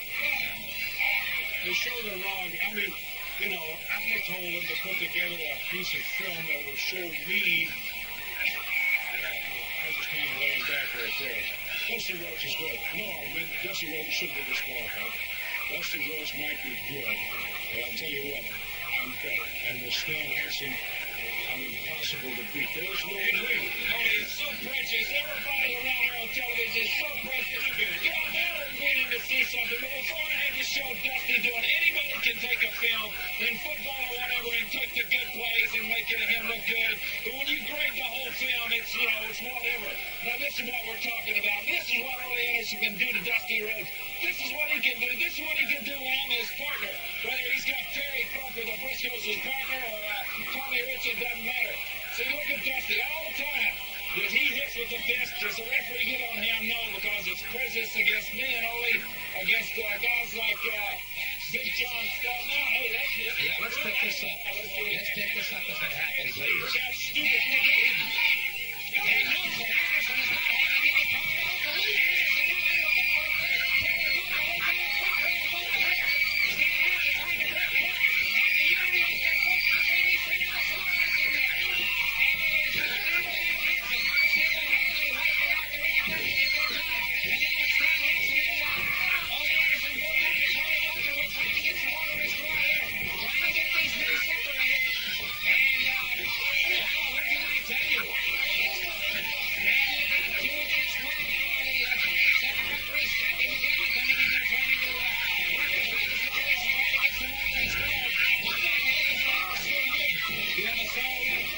They show the wrong. I mean, you know, I told them to put together a piece of film that would show me. Yeah, I was just kind of laying back right there. Dusty Rhodes is good. No, I mean, Dusty Rhodes shouldn't be disqualified. Dusty Rhodes might be good, but I'll tell you what, I'm better. And with Stan Hansen, I'm impossible to beat. There's no way. Tony, it's so precious. Everybody around here on television is so precious. You know, I'm now waiting to see something. But before I had to show Dusty doing, anybody can take a film in football or whatever and take the good plays and make it him look good. But when you grade the whole film, it's, you know, it's whatever. Now, this is what we're talking about. This is what Ole Anderson can do to Dusty Rhodes. This is what he can do. This is what he can do when I'm his partner. Whether he's got Terry Funk or the Briscoes as partner or uh, Tommy Rich, it doesn't matter. See, look at Dusty all the time. Does he hits with the fist? Does the referee get on him? No, because it's Princess against me and Ole against uh, guys like uh, Big John stuff. Now, hey, that's it. Yeah, let's pick this up. Let's pick this up as it happens, please. Look how stupid Nick Hayden. Hey, Nelson Anderson is not having any part of it. Lee Anderson is in the ball. Terry Funk, Ole Anderson, both players. Stan Hansen trying to break it up. And the Union is going to put the baby string on the Samoans in there. And it is Ole Anderson. Stan Hansen wiping out the ring and doesn't get their time. And then it's Stan Hansen and uh, Ole Anderson going back to Terry Funk. And we're trying to get some order in squad here. Trying to get these men separated. And, uh, well, what can I tell you? It's and you got two against one now. The uh, second referee, Scotty McGrath, coming in there trying to uh, rectify the situation, trying to get some order in squad. But then it is all still good. You have a soul left.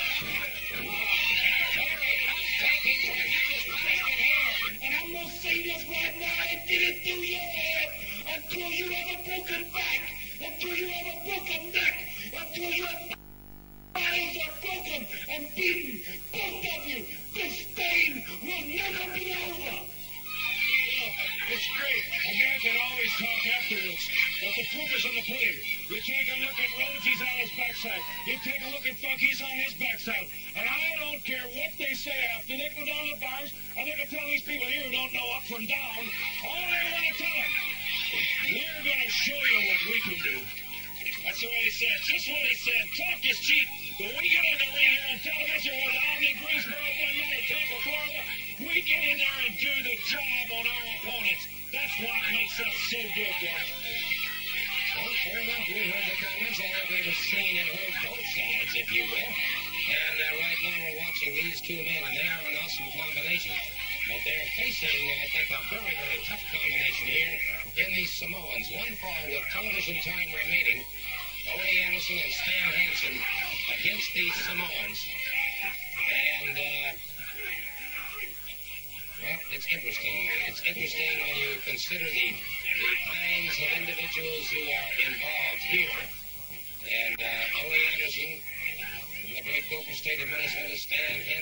Terry Funk taking tremendous punishment here. And I'm going to say this right now and get it through your head until you have a broken back, until you have a broken neck, until your bodies are broken and beaten. Both of you, this thing will never be over. It's great. A guy can always talk afterwards, but the proof is in the pudding. You take a look at Rhodes, he's on his backside. You take a look at Funk, he's on his backside. And I don't care what they say after. They go down to the bars, and they can tell these people here who don't know up from down, all they want to tell them, we're going to show you what we can do. That's what he said. Just what he said. Talk is cheap. But we get in the ring here on television with Omni, Greensboro, one night, Tampa, Florida. We get in there and do the job on our opponents. That's what makes us so good, guys. Well, fair enough. We heard the comments. I hope they've seen and heard both sides, if you will. And uh, right now we're watching these two men, and they are an awesome combination. But they're facing, I think, a very, very tough combination here in these Samoans. One fall with television time remaining. Ole Anderson and Stan Hansen against these Samoans. And, uh, well, it's interesting. It's interesting when you consider the, the kinds of individuals who are involved here. And uh, Ole Anderson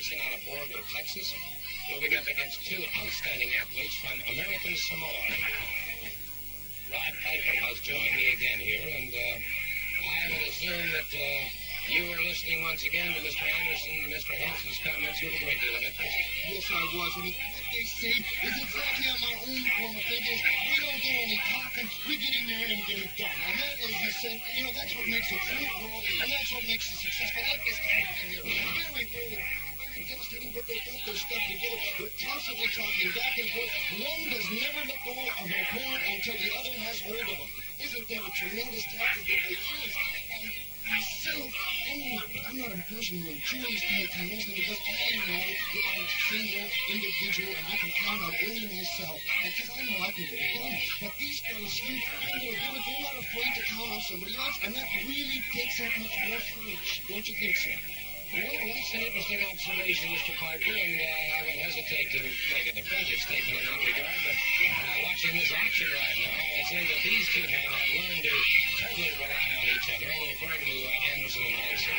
Hansen out of Borgo, Texas, moving up against two outstanding athletes from American Samoa. Rod Piper has joined me again here, and uh, I would assume that uh, you were listening once again to Mister Anderson and Mister Hansen's comments with a great deal of interest. Yes, I was. And what they say is exactly on my own form of thinking. We don't do any talking. We get in there and get it done. And that is the same. You know, that's what makes it free world, and that's what makes it successful. Like this kind of thing here. Very, very, very devastating, but they got their stuff together. They're constantly talking back and forth. One does never let go of an opponent until the other has hold of them. Isn't that a tremendous tactic that they use? And myself, I'm not a person who enjoys fighting wrestling because I know that I'm a single individual and I can count on only myself. And because I know I can get it done. But these fellas here, I know they're, they're not afraid to count on somebody else, and that really takes that much more courage. Don't you think so? Well, that's an interesting observation, Mister Piper, and uh, I would hesitate to make a definitive statement in that regard, but uh, watching this action right now, I'd say that these two men have learned to totally rely on each other. I'm referring to uh, Anderson and Hansen.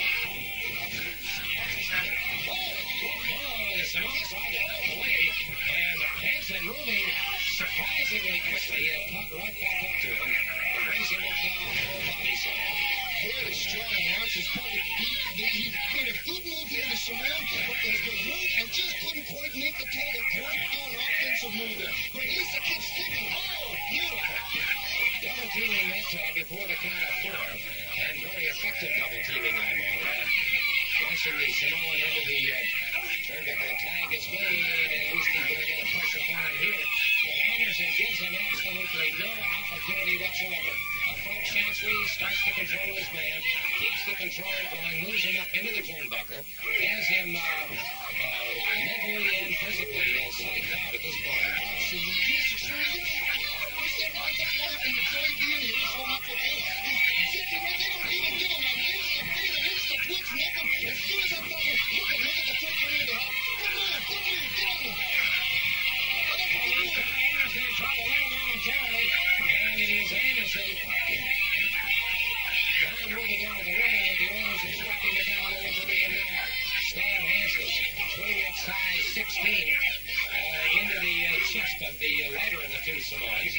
Oh, the Samoan tried to cut away, and Hansen moving surprisingly quickly, uh, popped right back up to him, and brings him up down full body slam. Very strong Hansen's probably, he, he, he made a good move here to Samoan, but there's the root and just couldn't quite make the target. Quite do an offensive move there. But at least the kid's kicking. Oh, beautiful. Double teaming that time before the count of four, and very effective double teaming, I might add. Rushing the Samoan into the uh, turnbuckle. The tag is made, and at least he's going to get a push upon him here. But Anderson gives him absolutely no opportunity whatsoever. A front Chancery starts to control his man, keeps the control going, moves him up into the turnbuckle, has him uh, uh, mentally and physically uh, psyched out at this point. So you just show you. I said, I just want to enjoy being here so much for him. They don't even give him an inch to breathe, an inch to twitch, nothing. As soon as I'm talking, look at, look at the trick for him to help. Good move, good move, get on him. Anderson in trouble there momentarily, and it is Anderson. Now moving out of the way, and the owners instructing the down the referee and now. Stan Hansen, putting at size sixteen uh, into the uh, chest of the uh, lighter of the two Samoans.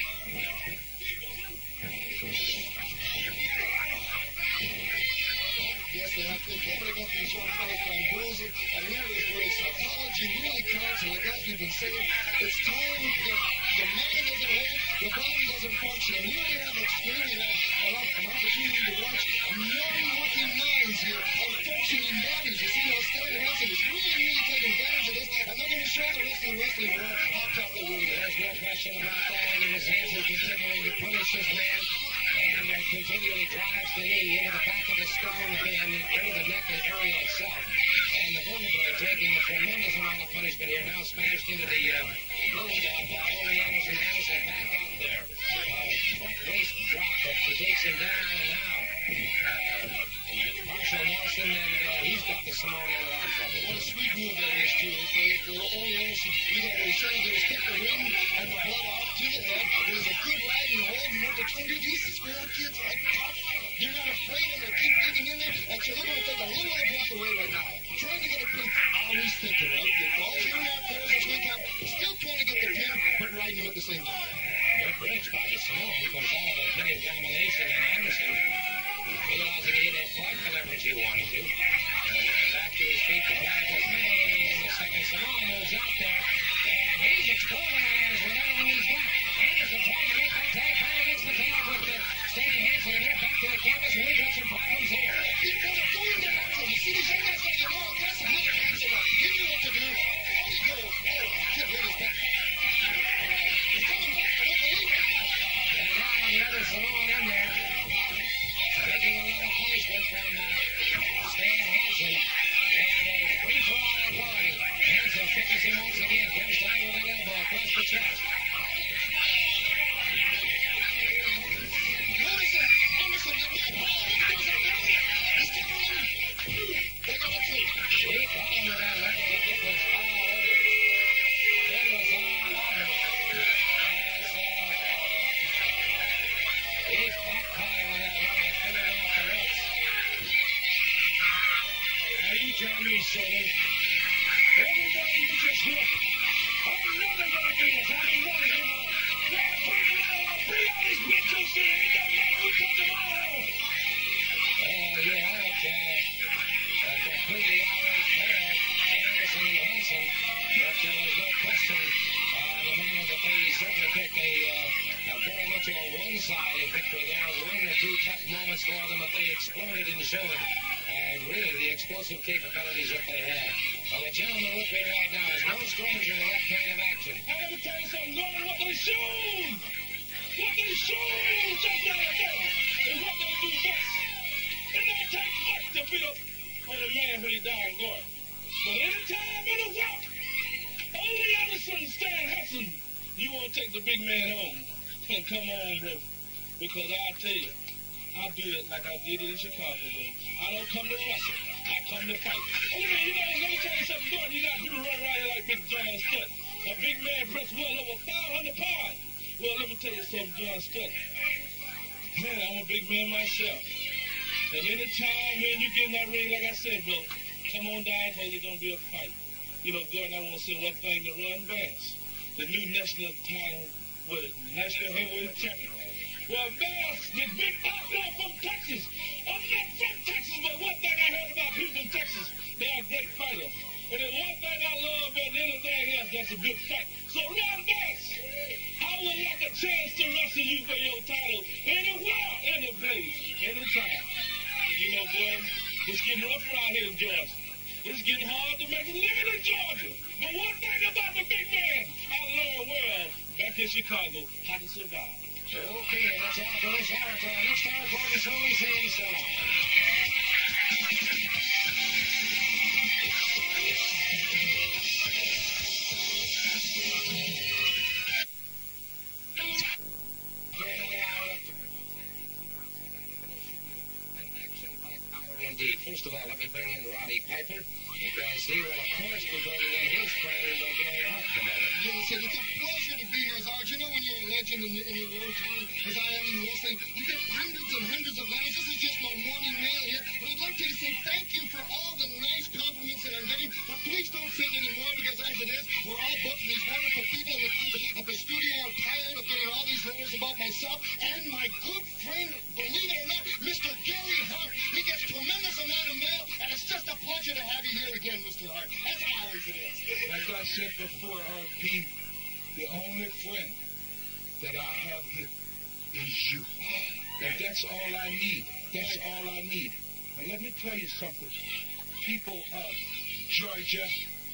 Yes, they have to definitely got these young fellas bamboozled, and that is where psychology really counts, and like we've been saying, it's time that the mind doesn't hold, the body doesn't function, and here we have experience, an opportunity to watch young working minds here, and functioning bodies. You see how Stan Hansen is really, really taking advantage of this, and they're going to show the rest of the wrestling world how tough they really are. There's no question about that, and it is Hansen continuing to punish his man, and uh, continually drives the knee into the back of the skull and into the neck area itself. And the vertebrae taking a tremendous amount of punishment here, now smashed into the uh, mold of uh, Ole Anderson. Anderson back out there. Uh, front waist drop that takes him down, and now uh, Marshall Nelson, and uh, he's got the Samoan in a lot of trouble. What a sweet move that is, too. For, for Ole Anderson, we got what he's trying to do is kick the ring and the blood off to the head. There's a good ride and hold, and what they're trying to do is these little kids are tough. They're not afraid, and they keep digging in there, and so they're going to take a little of the breath away right now. Trying to get a pin, always thinking, right? The ball here and there, there's a swing count, still trying to get the pin, but riding him at the same time. Good bridge by the Samoan, comes out of a pin examination, and Anderson, realizing he didn't have quite the leverage he wanted to, and now back to his feet to try to pay, and the second Samoan moves out there, and he's exploding with everything he's got. Anderson trying to make that tag, finally gets the tag with the Stan Hansen, and they're back to the canvas, and we've got some problems here. Because of going to Hansen, you see these young guys got to get more aggressive. Look at Hansen, he knew what to chance for them if they exploded and showed uh, really the explosive capabilities that they have. Well, the gentleman with me right now is no stranger to that kind of action. I gotta tell you something, Gordon, what they showed! What they showed just the other day is what they do best. It don't take much to beat up on a man when he died, Gordon. But anytime in a walk, only Anderson, Stan Hudson, you want to take the big man home. Come on, bro. Because I'll tell you, I do it like I did it in Chicago, bro. I don't come to wrestle. I come to fight. Oh, you know, let me tell you something, Gordon. You got people running around here like Big John Stutt. A big man press well over five hundred pounds. Well, let me tell you something, John Stutt. Man, I'm a big man myself. And anytime when you get in that ring, like I said, bro, come on down because it's going to be a fight. You know, Gordon, I want to say one thing to Ron Bass, the new national title, what, national heavyweight champion. Well, Bass, the big outlaw from Texas. I'm not from Texas, but one thing I heard about people from Texas, they're a great fighter. And there's one thing I love about anything else, that's a good fight. So, Ron Bass, I would like a chance to wrestle you for your title anywhere, any place, anytime. You know, Gordon, it's getting rough around here in Georgia. It's getting hard to make a living in Georgia. But one thing about the big man, I learned well back in Chicago how to survive. Okay, that's all for this hour. For our next hour, Gordon Soley saying so. Indeed. First of all, let me bring in Roddy Piper, because he will, of course, be bringing in his friend, uh, Gary Hart, in a moment. Yes, and it's a pleasure to be here, Sarge. You know, when you're a legend in, in your own town, as I am in wrestling, you get hundreds and hundreds of letters. This is just my morning mail here. And I'd like to say thank you for all the nice compliments that I'm getting, but please don't send any more, because as it is, we're all booking these wonderful people in the, at the studio. I'm tired of getting all these letters about myself and my good friend, believe it or not, Mister Gary Hart. He gets tremendous amount of mail, and it's just a pleasure to have you here again, Mister Hart. As always it is. Like I said before, R P, the only friend that I have here is you. And that's all I need. That's all I need. And let me tell you something. People of Georgia,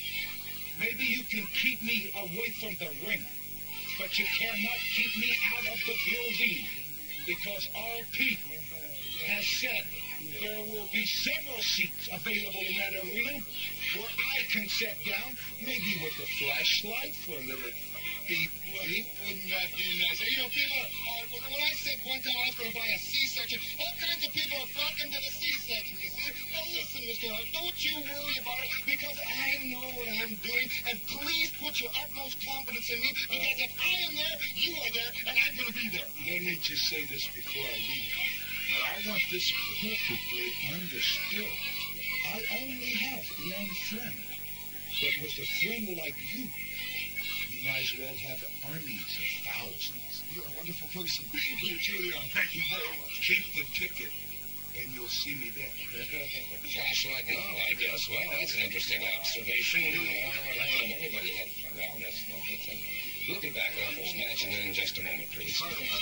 maybe you can keep me away from the ring, but you cannot keep me out of the building, because R P has said there will be several seats available in that arena where I can sit down, maybe with a flashlight for a little beep, beep. Wouldn't that be nice? You know, people, uh, when, when I said one time I was going to buy a C-section, all kinds of people are flocking to the C-section, you see? Well, listen, Mister Hart, don't you worry about it, because I know what I'm doing, and please put your utmost confidence in me, because if I am there, you are there, and I'm going to be there. Let me just say this before I leave. Now, I want this perfectly understood. I only have one friend, but with a friend like you, you might as well have armies of thousands. You're a wonderful person. You truly are. Thank you very much. Keep the ticket, and you'll see me there. Flashlight and all, I guess. Well, that's an interesting observation. I wonder what happened if everybody had. Well, that's not the thing. We'll be back on this match in just a moment, please.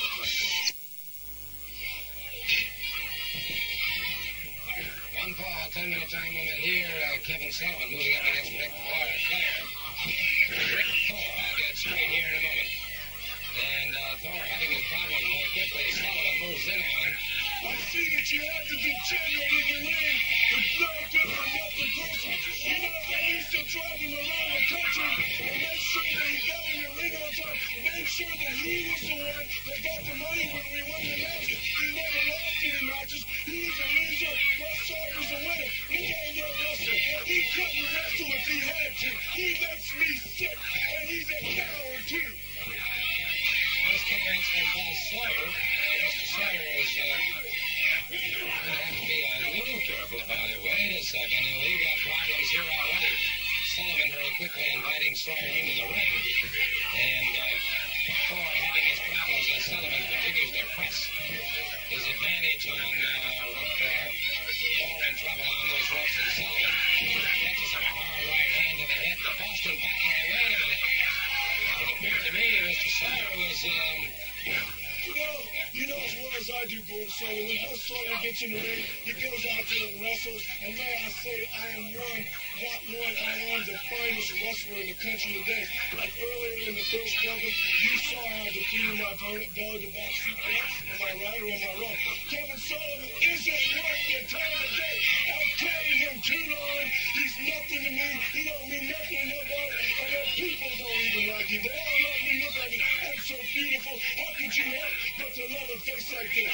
One fall, ten-minute time limit here. Uh, Kevin Sullivan moving up against Rick Flair. Rick Thor, I'll get straight here in a moment. And uh, Thor having his problem more quickly. Sullivan moves in on him. I see that you have to degenerate in the ring. It's no different than the person. You know, they used to drive him around the country and make sure that he got in the ring on time. Make sure that he was the one that got the money when we won the match. He never lost any matches. He's a loser. Russell was a winner. He ain't no wrestler. He couldn't wrestle if he had to. He makes me sick, and he's a coward too. First clearance from Paul Slayer. Uh, Mister Slayer is uh, going to have to be a little careful about it. Wait a second. Uh, we've got problems here already. Sullivan very quickly inviting Slayer into the ring. And uh, Thor having his problems as Sullivan continues to press his advantage on uh, Rick Flair. Thor in trouble on those ropes, and Sullivan catches him a hard right hand to the head. The Boston backing away. Wait a minute. It appeared to me Mister Slayer was, um... You know, you know, as well as I do, Gordon, Kevin Sullivan. When Buzz Sawyer gets in the ring, he goes out there and wrestles. And may I say, I am one, not one, I am the finest wrestler in the country today. Like earlier in the first program, you saw how I defeated my opponent, belly to back suplex. Am I right or am I wrong? Kevin Sullivan isn't worth the time of day. I've carried him too long. He's nothing to me. He don't mean nothing to nobody. And the people don't even like him. They all love me. Look at me. I'm so beautiful. How could you help but to love a face like this?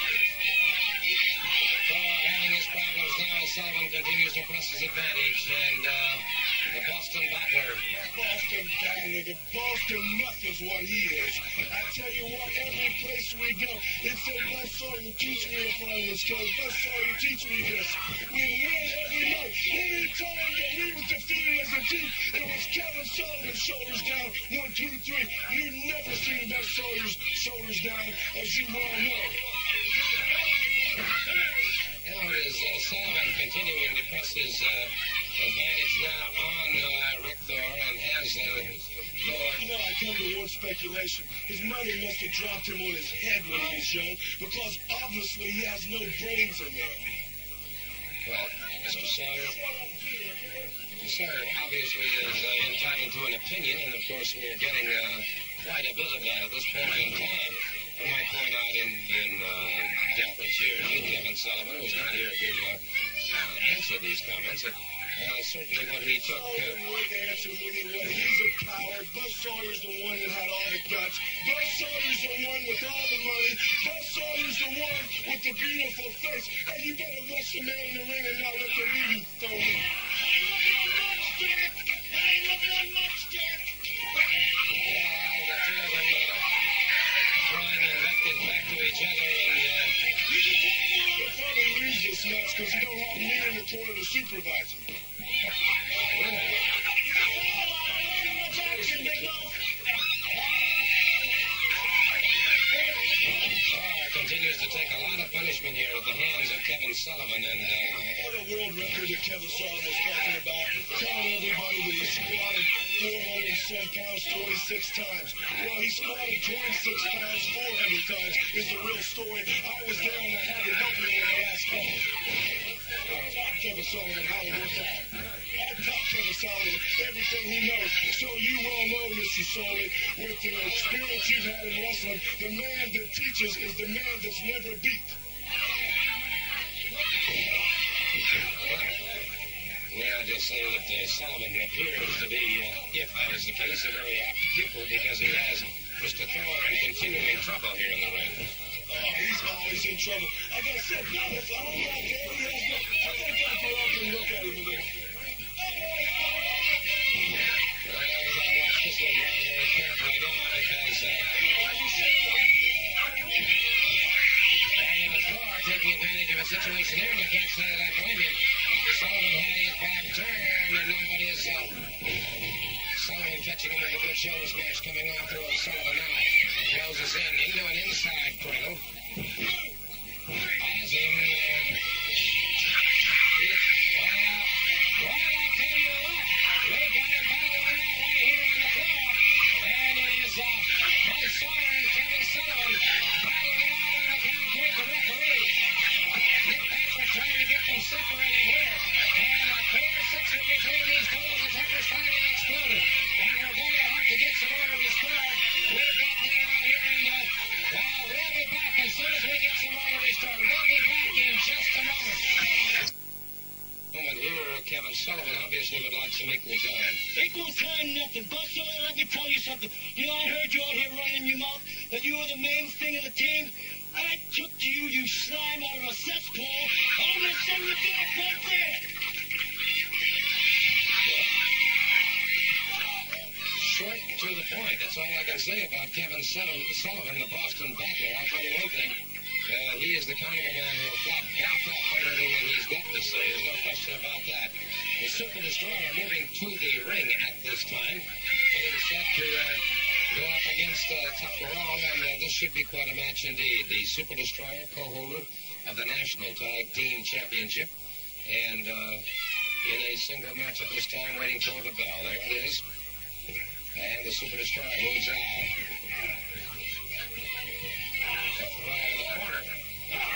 So, having his problems now, Sullivan continues to press his advantage, and uh, the Boston Battler. The Boston Battler, the Boston Nuff is what he is. I tell you what, every place we go, they say, Buzz Sawyer, teach me a finals code. Buzz Sawyer, teach me this. We win every night. Any time that we were defeated as a team, it was Kevin Sullivan's shoulders down, one, two, three. You've never seen Buzz Sawyer's shoulders down, as you well know. Now it is uh, Sullivan continuing to press his uh, advantage now on uh, Rick Thor, and has uh, Thor. You know, I come to one speculation. His mother must have dropped him on his head when he was young, because obviously he has no brains in there. Well, Mister Sawyer, Mister Sawyer obviously is uh, entitled to an opinion, and of course we're getting uh, quite a bit of that at this point in time. I might point out in, in uh, deference here to Kevin Sullivan, who's not here to uh, uh, answer these comments. Uh, certainly when he took... Uh, wouldn't answer anyway. He's a coward. Buzz Sawyer's the one that had all the guts. Buzz Sawyer's the one with all the money. Buzz Sawyer's the one with the beautiful face. Hey, you better rush the man in the ring and not look at me, you phony. I ain't looking at much, Jack. I ain't looking at much, Jack. Yeah, the two of them uh, throwing invectives back to each other, and... Uh, the funny leaves this nuts because you don't have me in the corner to supervise him. Continues to take a lot of punishment here at the hands of Kevin Sullivan, and uh, what a world record that Kevin Sullivan was talking about, telling everybody that he squatted four hundred some pounds twenty-six times. Well, he squatted twenty-six pounds four hundred times is the real story. I was there and I had to help him on the last call. I taught Kevin Sullivan how to work out. I taught Kevin Sullivan everything he knows. So you well know, Mister Sullivan, with the experience you've had in wrestling, the man that teaches is the man that's never beat. Yeah, I'll just say that uh, Sullivan appears to be, uh, if that is the case, a very apt pupil, because he has Mister Thor in continuing trouble here in the ring. Oh, he's always in trouble. Like I said, if I'm not there, he has no... I think I'll go up and look at him a little bit. Well, we gotta watch this one very, very carefully now, because... Uh, and it was Thor taking advantage of a situation there, and I can't say that I blame him. Sullivan had his back turned, and now it is uh, Sullivan catching him with a good shoulder smash coming off through Sullivan now. Closes in into an inside cradle. Has him. Uh, it, well, well, I'll tell you what. We got him battling out right here on the floor. And it is uh, Buzz Sawyer and Kevin Sullivan battling it out on the count with the referee. Nick Patrick trying to get them separated here. And a clear section between these two as the temper's finally exploded. And we're going to have to get some order restored. We've got men out here, and uh, well, we'll be back as soon as we get some order restored. We'll be back in just a moment. Moment here, Kevin Sullivan obviously would like some equal time. Equal time, nothing. Buzz Sawyer, let me tell you something. You know, I heard you out here running your mouth that you were the main thing of the team. I took to you, you slime out of a cesspool. I'm going to send you back right there. Short to the point. That's all I can say about Kevin Sullivan, the Boston Battler. I'll tell you one thing. Uh, he is the kind of a man who will flop back off everything that he's got to say. There's no question about that. The Super Destroyer moving to the ring at this time. Getting set to uh, go up against uh, Tuckerall, and uh, this should be quite a match indeed. The Super Destroyer, co-holder of the National Tag Team Championship. And uh, in a single match at this time, waiting for the bell. There it is. And the Super Destroyer moves out. Right out of the corner.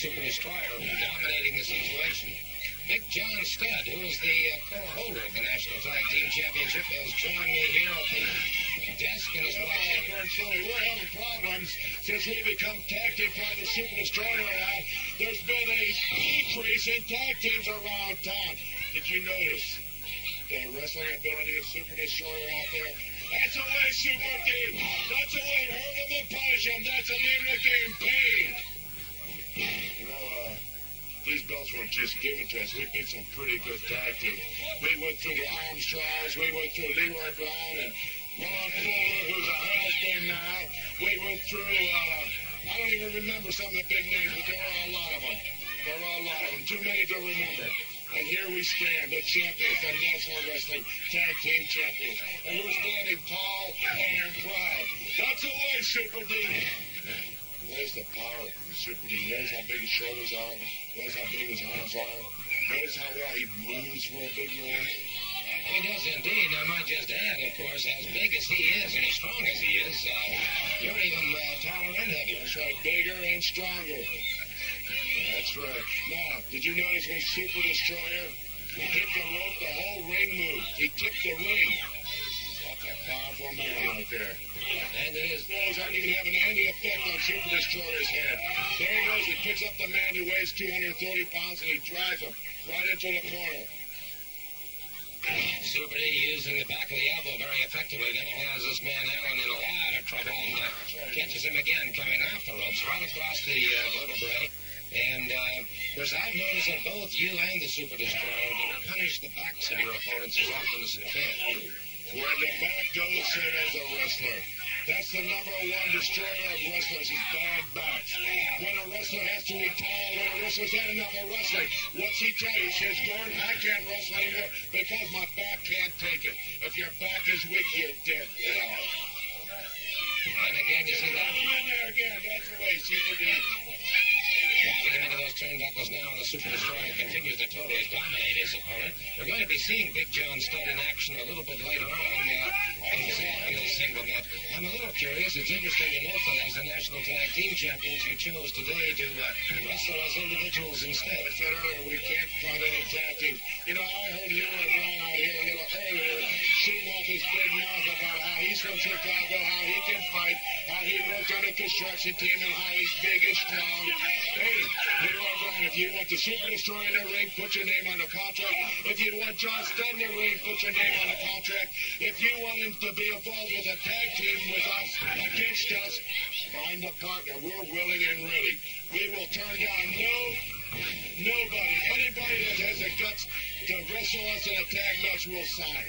Super Destroyer dominating the situation. Big John Studd, who is the uh, co-holder of the National Tag Team Championship, has joined me here at the desk and is watching. We're having problems since we become tag team partners, Super Destroyer and I. There's been a decrease in tag teams around town. Did you notice the wrestling ability of Super Destroyer out there? That's a way, Super D. That's a way. Hurt him and punish him. That's the name of the game, pain. You know, uh, these belts were just given to us. We beat some pretty good tag teams. We went through the Armstrongs. We went through Leroy Brown and Ron Fuller, who's a has-been now. We went through, uh, I don't even remember some of the big names, but there are a lot of them. There are a lot of them. Too many to remember. And here we stand, the champions, the National Wrestling Tag Team Champions. And we're standing tall and proud. That's the way, Super D. There's the power of Super D. There's how big his shoulders are. There's how big his arms are. There's how well he moves for a big man. He does indeed. I might just add, of course, as big as he is and as strong as he is, uh, you're even uh, taller and heavier. That's right, bigger and stronger. That's right. Now, did you notice when Super Destroyer hit the rope, the whole ring moved? He tipped the ring. That's a powerful man right there. And his blows aren't even having any effect on Super Destroyer's head. There he goes. He picks up the man who weighs two hundred thirty pounds and he drives him right into the corner. Super D using the back of the elbow very effectively. Now has this man Allen in a lot of trouble and uh, catches him again coming off the ropes right across the uh, vertebrae. And, uh, of course, I've noticed that both you and the Super Destroyer punish the backs of your opponents as often as you can. Where the back goes, so does a wrestler. That's the number one destroyer of wrestlers is bad backs. When a wrestler has to retire, when a wrestler's had enough of wrestling, what's he tell you? He says, Gordon, I can't wrestle anymore because my back can't take it. If your back is weak, you're dead. And again, you see that. Put him in there again. That's the way, Super D. Driving him into those turnbuckles now, and the Super Destroyer continues to totally dominate his opponent. We're going to be seeing Big John Studd in action a little bit later on uh, in, this, in this single match. I'm a little curious. It's interesting to note that as the National Tag Team Champions, you chose today to uh, wrestle as individuals instead. I said earlier, we can't find any tag teams. You know, I heard Leroy Brown out here a little earlier shooting off his big mouth about how he's from Chicago, how he can fight, how he worked on a construction team, and how he's big and strong. Hey, Leroy Brown, if you want the Super Destroyer in the ring, put your name on the contract. If you want John Studd in the ring, put your name on the contract. If you want him to be involved with a tag team with us, against us, find a partner. We're willing and ready. We will turn down no, nobody. Anybody that has the guts to wrestle us in a tag match will sign.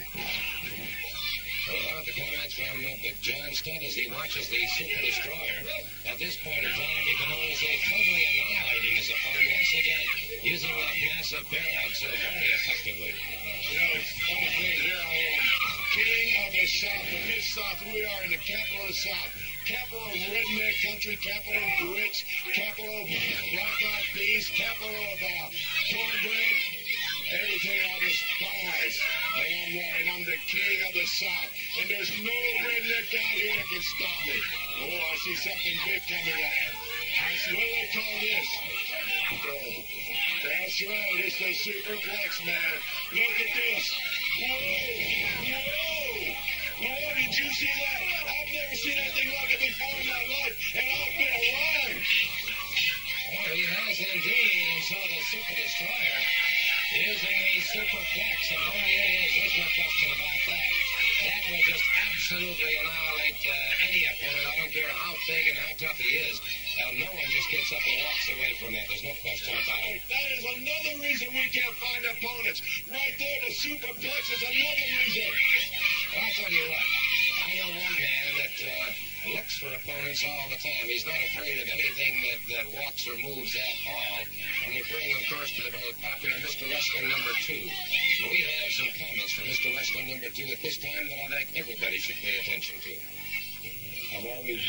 Well, one of the comments from uh, Big John Studd as he watches the Super Destroyer. At this point in time, you can only say totally annihilating his opponent once again, using that massive bear hug so very effectively. You know, it's one thing. Here I am, king of the South, the Mid-South. We are in the capital of the South. Capital of redneck country, capital of grits, capital of black eyed peas, capital of uh, cornbread. Everything I despise, and I'm wearing. I'm the king of the South, and there's no redneck down here that can stop me. Oh, I see something big coming up. I see, what do they call this? Uh, that's right, it's the Superplex, man. Look at this. Whoa, whoa, whoa, did you see that? I've never seen anything like it before in my life, and I've been around. Oh, he has indeed, and so the Super Destroyer using the Superplex, and boy, it is, there's no question about that. That will just absolutely annihilate uh, any opponent. I don't care how big and how tough he is. Uh, no one just gets up and walks away from that. There's no question about it. That is another reason we can't find opponents. Right there, the Superplex is another reason. Well, I'll tell you what. I know one man that uh, looks for opponents all the time. He's not afraid of anything that, that walks or moves at all. I'm referring, of course, to the very popular Mister Wrestling number two. We have some comments from Mister Wrestling number two at this time that I think everybody should pay attention to. I've always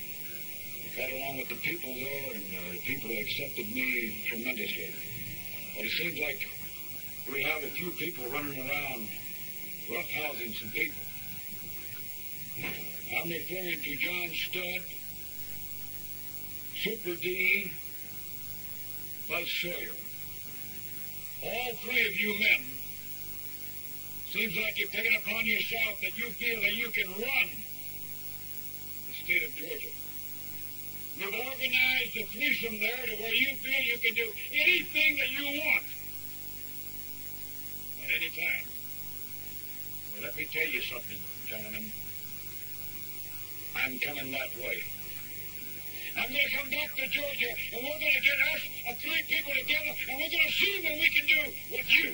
got along with the people there, and uh, the people accepted me tremendously. But it seems like we have a few people running around roughhousing some people. I'm referring to John Studd, Super D, Buzz Sawyer, all three of you men, seems like you've taken upon yourself that you feel that you can run the state of Georgia. You've organized a threesome there to where you feel you can do anything that you want at any time. Well, let me tell you something, gentlemen. I'm coming that way. I'm going to come back to Georgia, and we're going to get us uh, three people together, and we're going to see what we can do with you.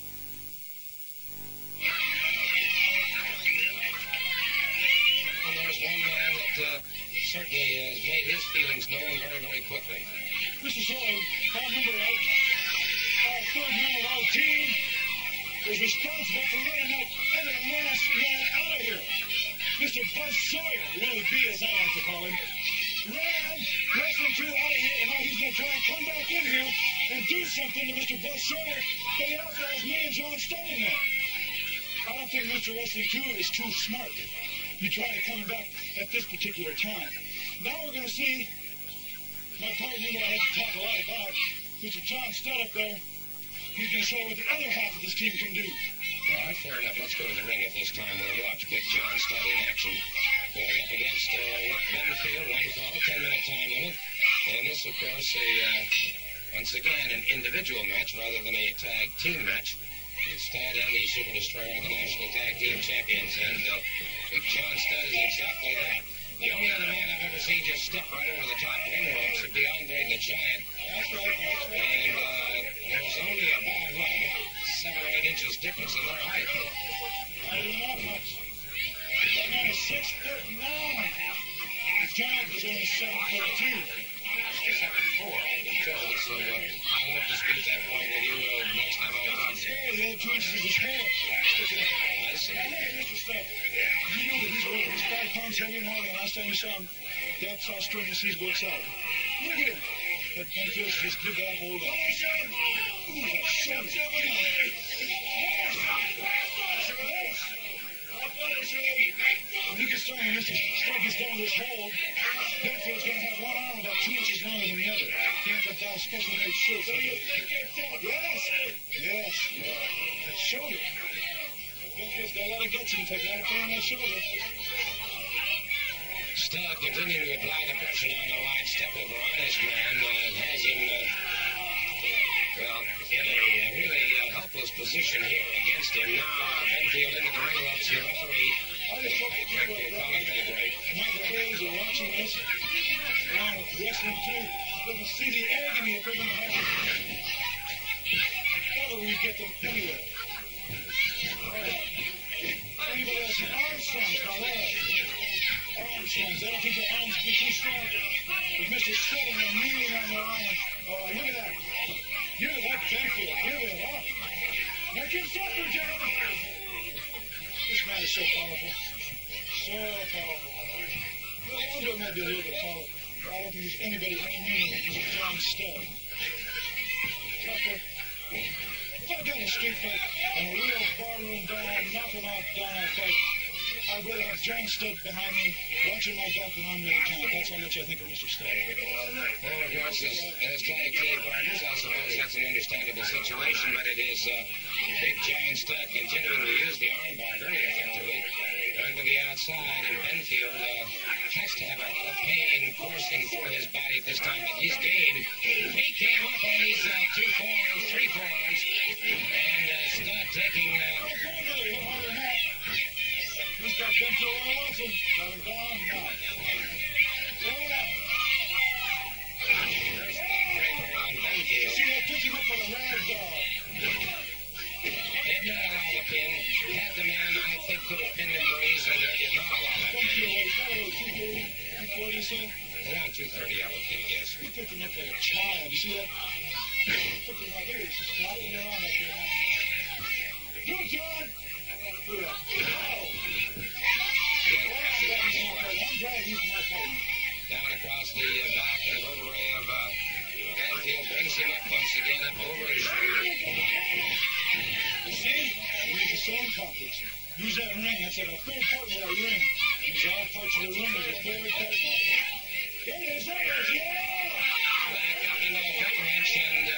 Well, there's one man that uh, certainly has made his feelings known very, very quickly. Mister Sawyer, if I remember right, our third man of our team is responsible for running that other last man out of here. Mister Buzz Sawyer, Willie B, as I like to call him, ran wrestling two out of here, and now he's going to try and come back in here and do something to Mister Buzz Sawyer, but he also has me and John Studd in there. I don't think Mister Wrestling two is too smart. You try to come back at this particular time. Now we're going to see my partner that I had to talk a lot about, Mister John Studd up there. He's going to show what the other half of this team can do. All right, fair enough. Let's go to the ring at this time. We'll watch Big John Studd in action. Going up against uh, Rick Benfield, one fall, ten-minute time limit. And this, of course, a, uh, once again, an individual match rather than a tag team match. Studd and the Super Destroyer are the National Tag Team Champions, and uh, Big John Studd is exactly that. The only other man I've ever seen just step right over the top ring ropes would be Andre the Giant. That's right, that's right. And uh, there's only about, what, about seven or eight inches difference in their height. I do not much. That man is six foot nine. The Giant is only seven foot two. He's seven four, I can tell. So uh, I won't dispute that point with you uh, next time I talk to you. Hey, the other two inches is his hair. I see. Now, hey, Mister Studd, you know that he's working. He's five pounds heavier than the last time you saw him. That's how strenuous he works out. Look at him. That Benfield just give that hold on. Ooh, that shot. When he gets strong and Mister Studd gets down to this hold, Benfield's going to have one arm about two inches longer than the other. He has to buy special made shirts. Yes, yes. That shoulder. Benfield's got a lot of guts. He can take a lot of pain on that shoulder. Studd continuing to apply the pressure on the wide step over on his man. Uh, has him, uh, well, in a uh, really uh, helpless position here against him. Now, uh, Benfield into the ring ropes. The referee. I just hope that you We're calling for the break. Michael Hayes are watching this, along with wrestling too. They can see the agony that they're going to have. How do we get them anywhere? Right. Anybody else? The Armstrongs, now there. Armstrongs. I don't think their arms will be too strong. With Mister Studd and they're kneeling on their arm. Oh, look at that. Give it up, Benfield. Give it up. Now keep suffering, gentlemen. This man is so powerful. So powerful. Well, Andre might be a little bit powerful, but I don't think there's anybody any meaner than Mister John Studd. Tougher. If I got a street fight and a real barroom down, knock him out, down out fight, I'd rather have John Studd behind me, watching my back than on me account. That's how much I think of Mister Studd. Well, of course, as, as tag team partners, I suppose that's an understandable situation, but it is uh, Big John Studd continuing to use the armbar very effectively. Going to the outside, and Benfield uh, has to have a lot of pain coursing through his body at this time, but he's gained. He came up on these uh, two forearms, three forearms, and uh, Studd taking... Uh, He's got Benfield all wants him. Got him down now. Roll out. there's a break around Benfield. See, they picked him up on a rag dog. Did not allow the pin. Had the man, I think, could have pinned him very easily there. Did not allow that Benfield pin. weighs, I don't know, two forty, two forty, you say? Around two thirty, I would think, yes. He picked him up like a child. You see that? He picked him right here. He's just flopping around like that. Do it, John! Do it. Oh! I'm glad he's my partner. Down across the uh, back and overlay of uh, Benfield brings him up once again up over his shoulder. You see? We use the same tactics. Use that ring. That's like a third part of that ring. Use all parts of the ring as a third part. There it is. There it is. Yeah! Back up into the foot wrench, and uh,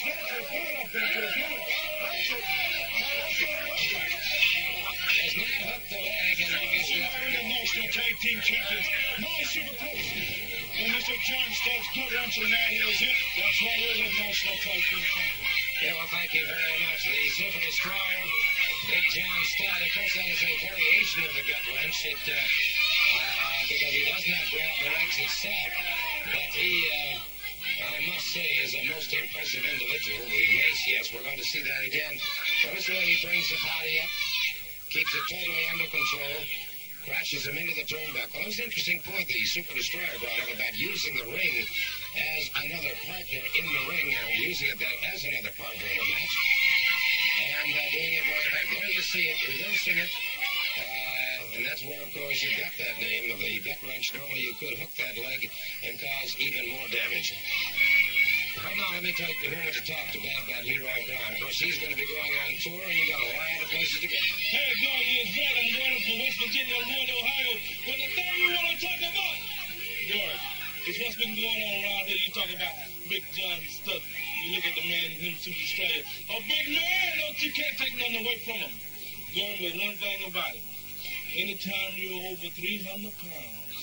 Has not hooked the leg, and obviously the national tag team champions, my super close. When Mister John starts gut wrenching, that is it. That's why we're the national tag team champions. Yeah, well, thank you very much. The Super Destroyer, Big John Studd. Of course, that is a variation of the gut wrench. It, uh, uh, because he does not go out the legs himself. But he, uh, I must say, is a most impressive individual. The Mace, yes, we're going to see that again. Notice the way he brings the body up, keeps it totally under control, crashes him into the turnbuckle. That was an interesting point the Super Destroyer brought up about using the ring as another partner in the ring, or using it as another partner in a match, and uh, doing it very effectively. There you see it, reversing it, uh, and that's where, of course, you got that name of the gut wrench. Normally you could hook that leg and cause even more damage. But now let me take the moment to talk to Bad Bad Leroy Brown. Of course, he's going to be going on tour, and you got a lot of places to go. Hey, God, you're right. I'm going up from West Virginia. I'm going to Ohio. But the thing you want to talk about, George, is what's been going on around here. You talk about Big John Studd. You look at the man, him, Super Destroyer. A big man, don't you can't take nothing away from him. Going with one thing about it. Anytime you're over three hundred pounds,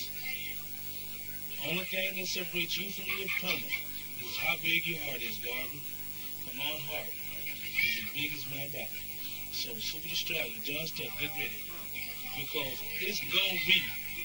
only thing that separates you from your opponent is how big your heart is, Gordon. Come on, heart is as big as my body. So, Super Destroyer, John Studd, get ready. Because it's gonna be,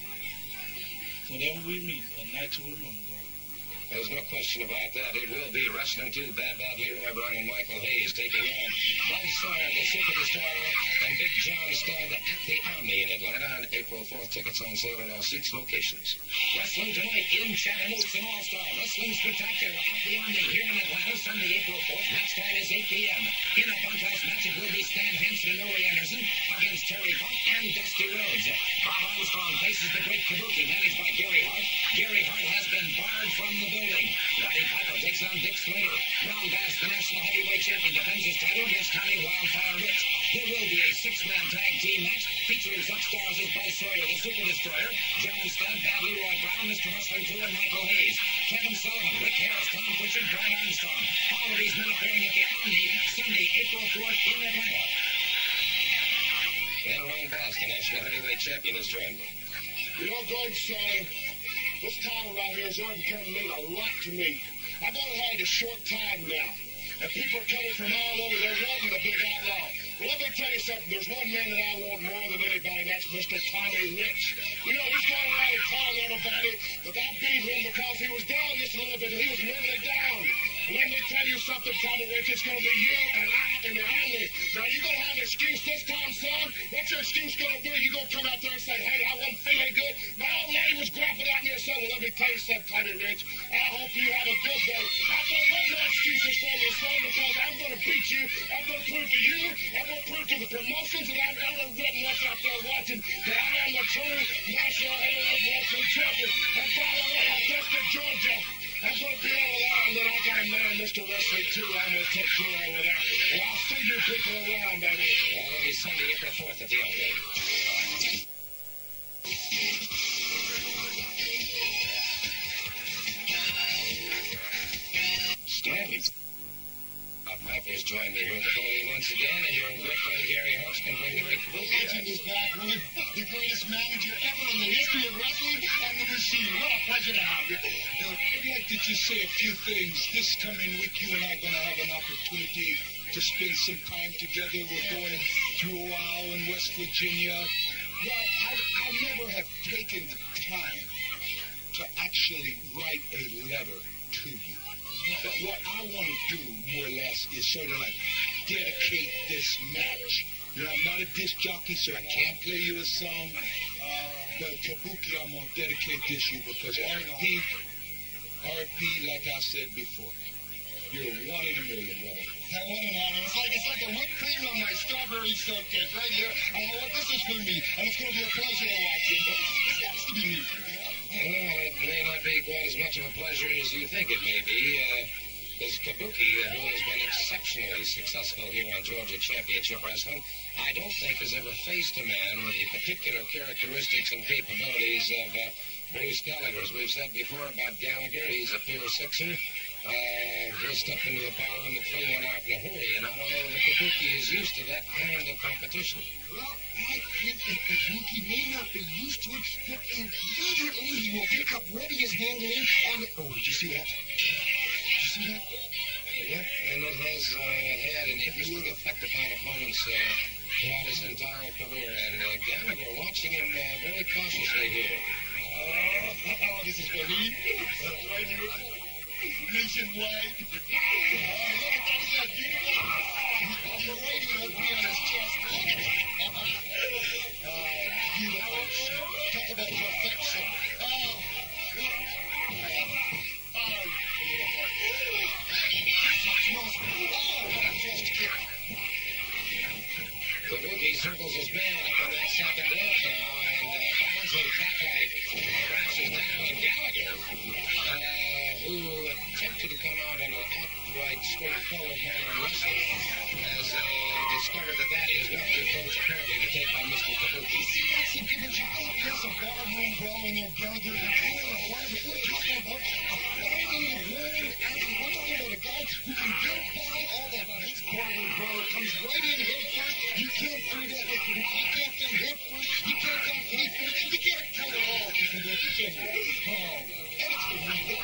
whenever we meet, a night to remember, Gordon. There's no question about that. It will be Wrestling two, Bad Bad Leroy Brown and Michael Hayes taking on Monster, the Super Destroyer, and Big John Studd at the Omni in Atlanta on April fourth. Tickets on sale at all seats locations. Wrestling tonight in Chattanooga and All-Star Wrestling Spectacular at the Omni here in Atlanta, Sunday, April fourth. Match time is eight p.m. In a bunkhouse match, it will be Stan Hansen and Ori Anderson against Terry Funk and Dusty Rhodes. Bob Armstrong faces the Great Kabuki, managed by Gary Hart. Gary Hart has been barred from the building. Roddy Piper takes on Dick Slater. Ron Bass, the National Heavyweight Champion, defends his title against Tommy Wildfire Rich. There will be a six-man tag team match featuring such stars as Buzz Sawyer, the Super Destroyer, John Studd, Bad Leroy Brown, Mister Wrestling two, and Michael Hayes. Kevin Sullivan, Rick Harris, Tom Pritchard, Brad Armstrong. All of these men appearing at the Omni Sunday, April fourth in Atlanta. And Ron Bass, the National Heavyweight Champion, has joined me. You know, Gordon, son, this town around here has already become mean a lot to me. I've only had a short time now. And people are coming from all over. They're wanting the big outlaw. Well, let me tell you something. There's one man that I want more than anybody, and that's Mister Tommy Rich. You know, he's going around and telling everybody that I beat him because he was down just a little bit, and he was mentally down. Let me tell you something, Tommy Rich. It's going to be you and I and the Omni. Now, you're going to have an excuse this time, son. What's your excuse going to be? You're going to come out there and say, hey, I wasn't feeling good. My old lady was grappling out there, son. Well, let me tell you something, Tommy Rich. I hope you have a good day. I'm going to lay no excuses for you, son, because I'm going to beat you. I'm going to prove to you. I'm going to prove to the promotions that I've ever written up out there watching that I am the true national heavyweight wrestling champion. And by the way, I'm Augusta, Georgia. I'm going to be over there, and then I got a man, Mister Wrestling two. I'm going to take you over there. And I'll see you people around, baby. Well, it'll be Sunday, April fourth at the Omni. Stanley. Piper's joined me here in the podium once again, and your good friend Gary Hart can bring the Great Kabuki. Legend is back, one of the greatest manager ever in the history of wrestling and the machine. What a pleasure to have you. Uh, I'd like to just say a few things. This coming week, you and I are going to have an opportunity to spend some time together. We're going through a while in West Virginia. Well, I, I never have taken the time to actually write a letter to you. But what I want to do, more or less, is sort of like dedicate this match. You know, I'm not a disc jockey, so I can't play you a song. Uh, but Kabuki, I'm going to dedicate this to you because R P, R P, like I said before, you're one in a million, brother. I want it on. It's like, it's like a whipped cream on my strawberry showcase right here. I know what this is for me, and it's going to be a pleasure to watch it. But this has to be me. Well, it may not be quite as much of a pleasure as you think it may be. Uh, this Kabuki, uh, who has been exceptionally successful here on Georgia Championship Wrestling, I don't think has ever faced a man with the particular characteristics and capabilities of uh, Bruce Gallagher. As we've said before about Gallagher, he's a pure sixer. uh, just up into the barroom and threw one out in a hurry, and I don't know that Kabuki is used to that kind of competition. Well, I think that Kabuki may not be used to it, but immediately he will pick up Reddy's handling on the... Oh, did you see that? Did you see that? Yep, and it has uh, had an interesting effect upon opponents uh, throughout his entire career, and uh, Gallagher watching him uh, very cautiously here. Oh, oh, this is for me. Right here. Nationwide. Oh, look at that. Is that beautiful? The radio will be on his chest. Look at that. Oh, beautiful. Talk about perfection. Oh, oh, beautiful. Oh, what a just kick. Kabuki circles his man up on that second rope now, and uh, bouncing Kakai crashes down, and Gallagher, uh, who attempted to come out in an outright straightforward manner and wrestle, has uh, discovered that that is not the approach apparently to take on Mister Kabuki. See, that's it, because you think there's a barroom brawl in there, Gallagher, and Taylor, what are we talking about? A fighting, learning athlete. We're talking about a guy who can get by all that. This barroom brawl comes right in head first. You can't do that with Kabuki. You can't come head first. You can't come feet first. You can't tell it all with Kabuki, can you? Oh, that's the reason.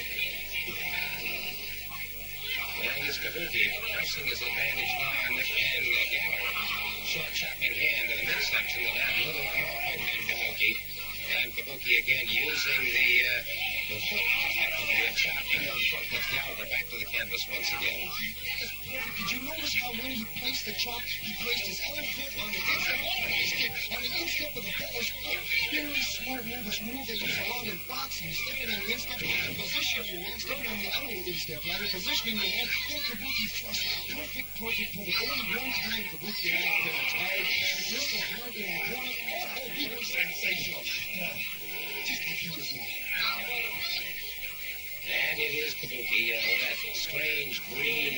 And it's Kabuki pressing his advantage now on Nick and uh, Gallagher. Short chopping hand to the midsection that had little or no effect on Kabuki. And Kabuki again using the uh, the foot effectively, a chop into the foot puts Gallagher back to the canvas once again. Did you notice how when he placed the chop, he placed his other foot on the instep, oh, nice kick, on the instep of the fellow's foot? Very smart move, this move they use a lot in boxing. You step it on the instep, and position your hand, step it on the other instep, rather positioning your hand, then Kabuki thrust. Perfect, perfect, perfect. Only one time Kabuki had out there tired. Just a hard in the corner. Oh, oh, he was sensational. Yeah. Just like he was now. And it is Kabuki uh, with that strange green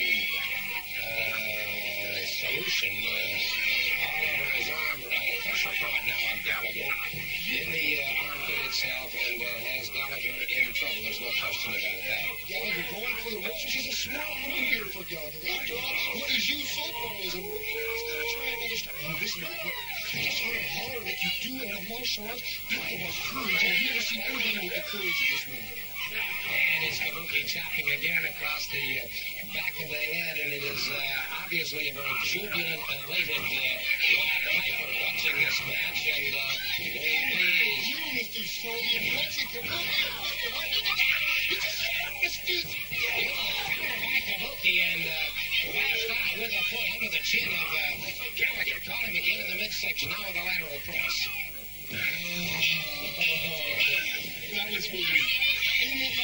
uh, solution uh, all over his arm. Uh, pressure point now on Gallagher in the uh, armpit itself, and uh, has Gallagher in trouble. There's no question about that. Gallagher going for the ropes, which is a smart move here for Gallagher. After all, what he's used so far is a move. He's going to try and understand. Oh, this is just heard holler that you do in a martial arts. Talk about courage. I've never seen anybody with the courage in this man. And it's Kabuki chopping again across the uh, back of the head, and it is uh, obviously a very jubilant, elated uh, Rod Piper watching this match, and uh, very pleased. You, Mister Soviet, watching Kabuki. You just hit him with his feet. By Kabuki, and uh, lashed out with a foot under the chin of uh, Gallagher. Caught him again in the midsection, now with a lateral press. Oh, that was for me. Indeed,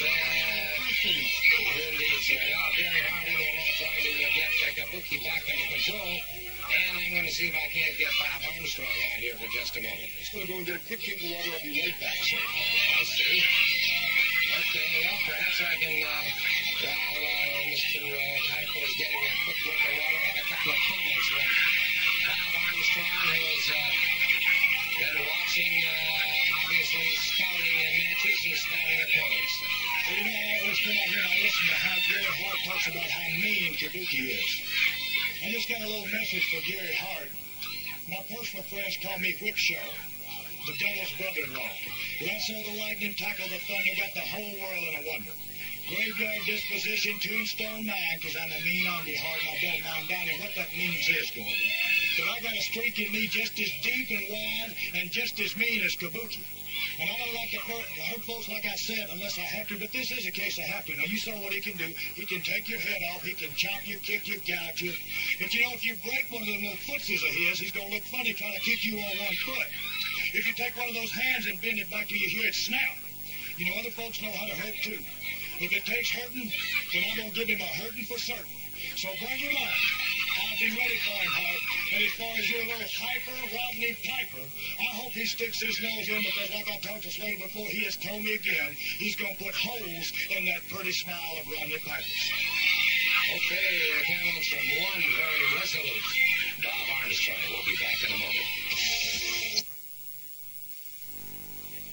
sir. Oh, very hard in there now, trying to uh, get uh, Kabuki back under control. And I'm going to see if I can't get Bob Armstrong out here for just a moment. Just going to go and get a quick drink of water. I'll be right back, sir. I see. Okay, well, perhaps I can, uh, while uh, Mister Uh, Piper is getting a quick drink of water, have a couple of comments from Bob Armstrong, who has uh, been watching, uh, obviously, scouting uh, matches and scouting opponents. Well, you know, I always come out here and I listen to how Gary Hart talks about how mean Kabuki is. I just got a little message for Gary Hart. My personal friends call me Whip Show, the devil's brother-in-law. Wrestle the lightning, tackle the thunder, got the whole world in a wonder. Graveyard disposition, tombstone mind, because I'm a mean Omni Hart and I don't mind down. And what that means is, Gordon, that I got a streak in me just as deep and wide and just as mean as Kabuki. And I don't like to hurt, to hurt folks like I said unless I have to, but this is a case I have to. Now, you saw what he can do. He can take your head off. He can chop you, kick you, gouge you. But, you know, if you break one of them little footsies of his, he's going to look funny trying to kick you on one foot. If you take one of those hands and bend it back to you, hear it snap. You know, other folks know how to hurt, too. If it takes hurting, then I'm going to give him a hurting for certain. So bring him on. I'll be ready for him, Hart. And as far as your little hyper Rodney Piper, I hope he sticks his nose in, because like I told you later before, he has told me again, he's going to put holes in that pretty smile of Rodney Piper's. Okay, the comments from one very resolute Bob Armstrong. We'll be back in a moment. We're going to see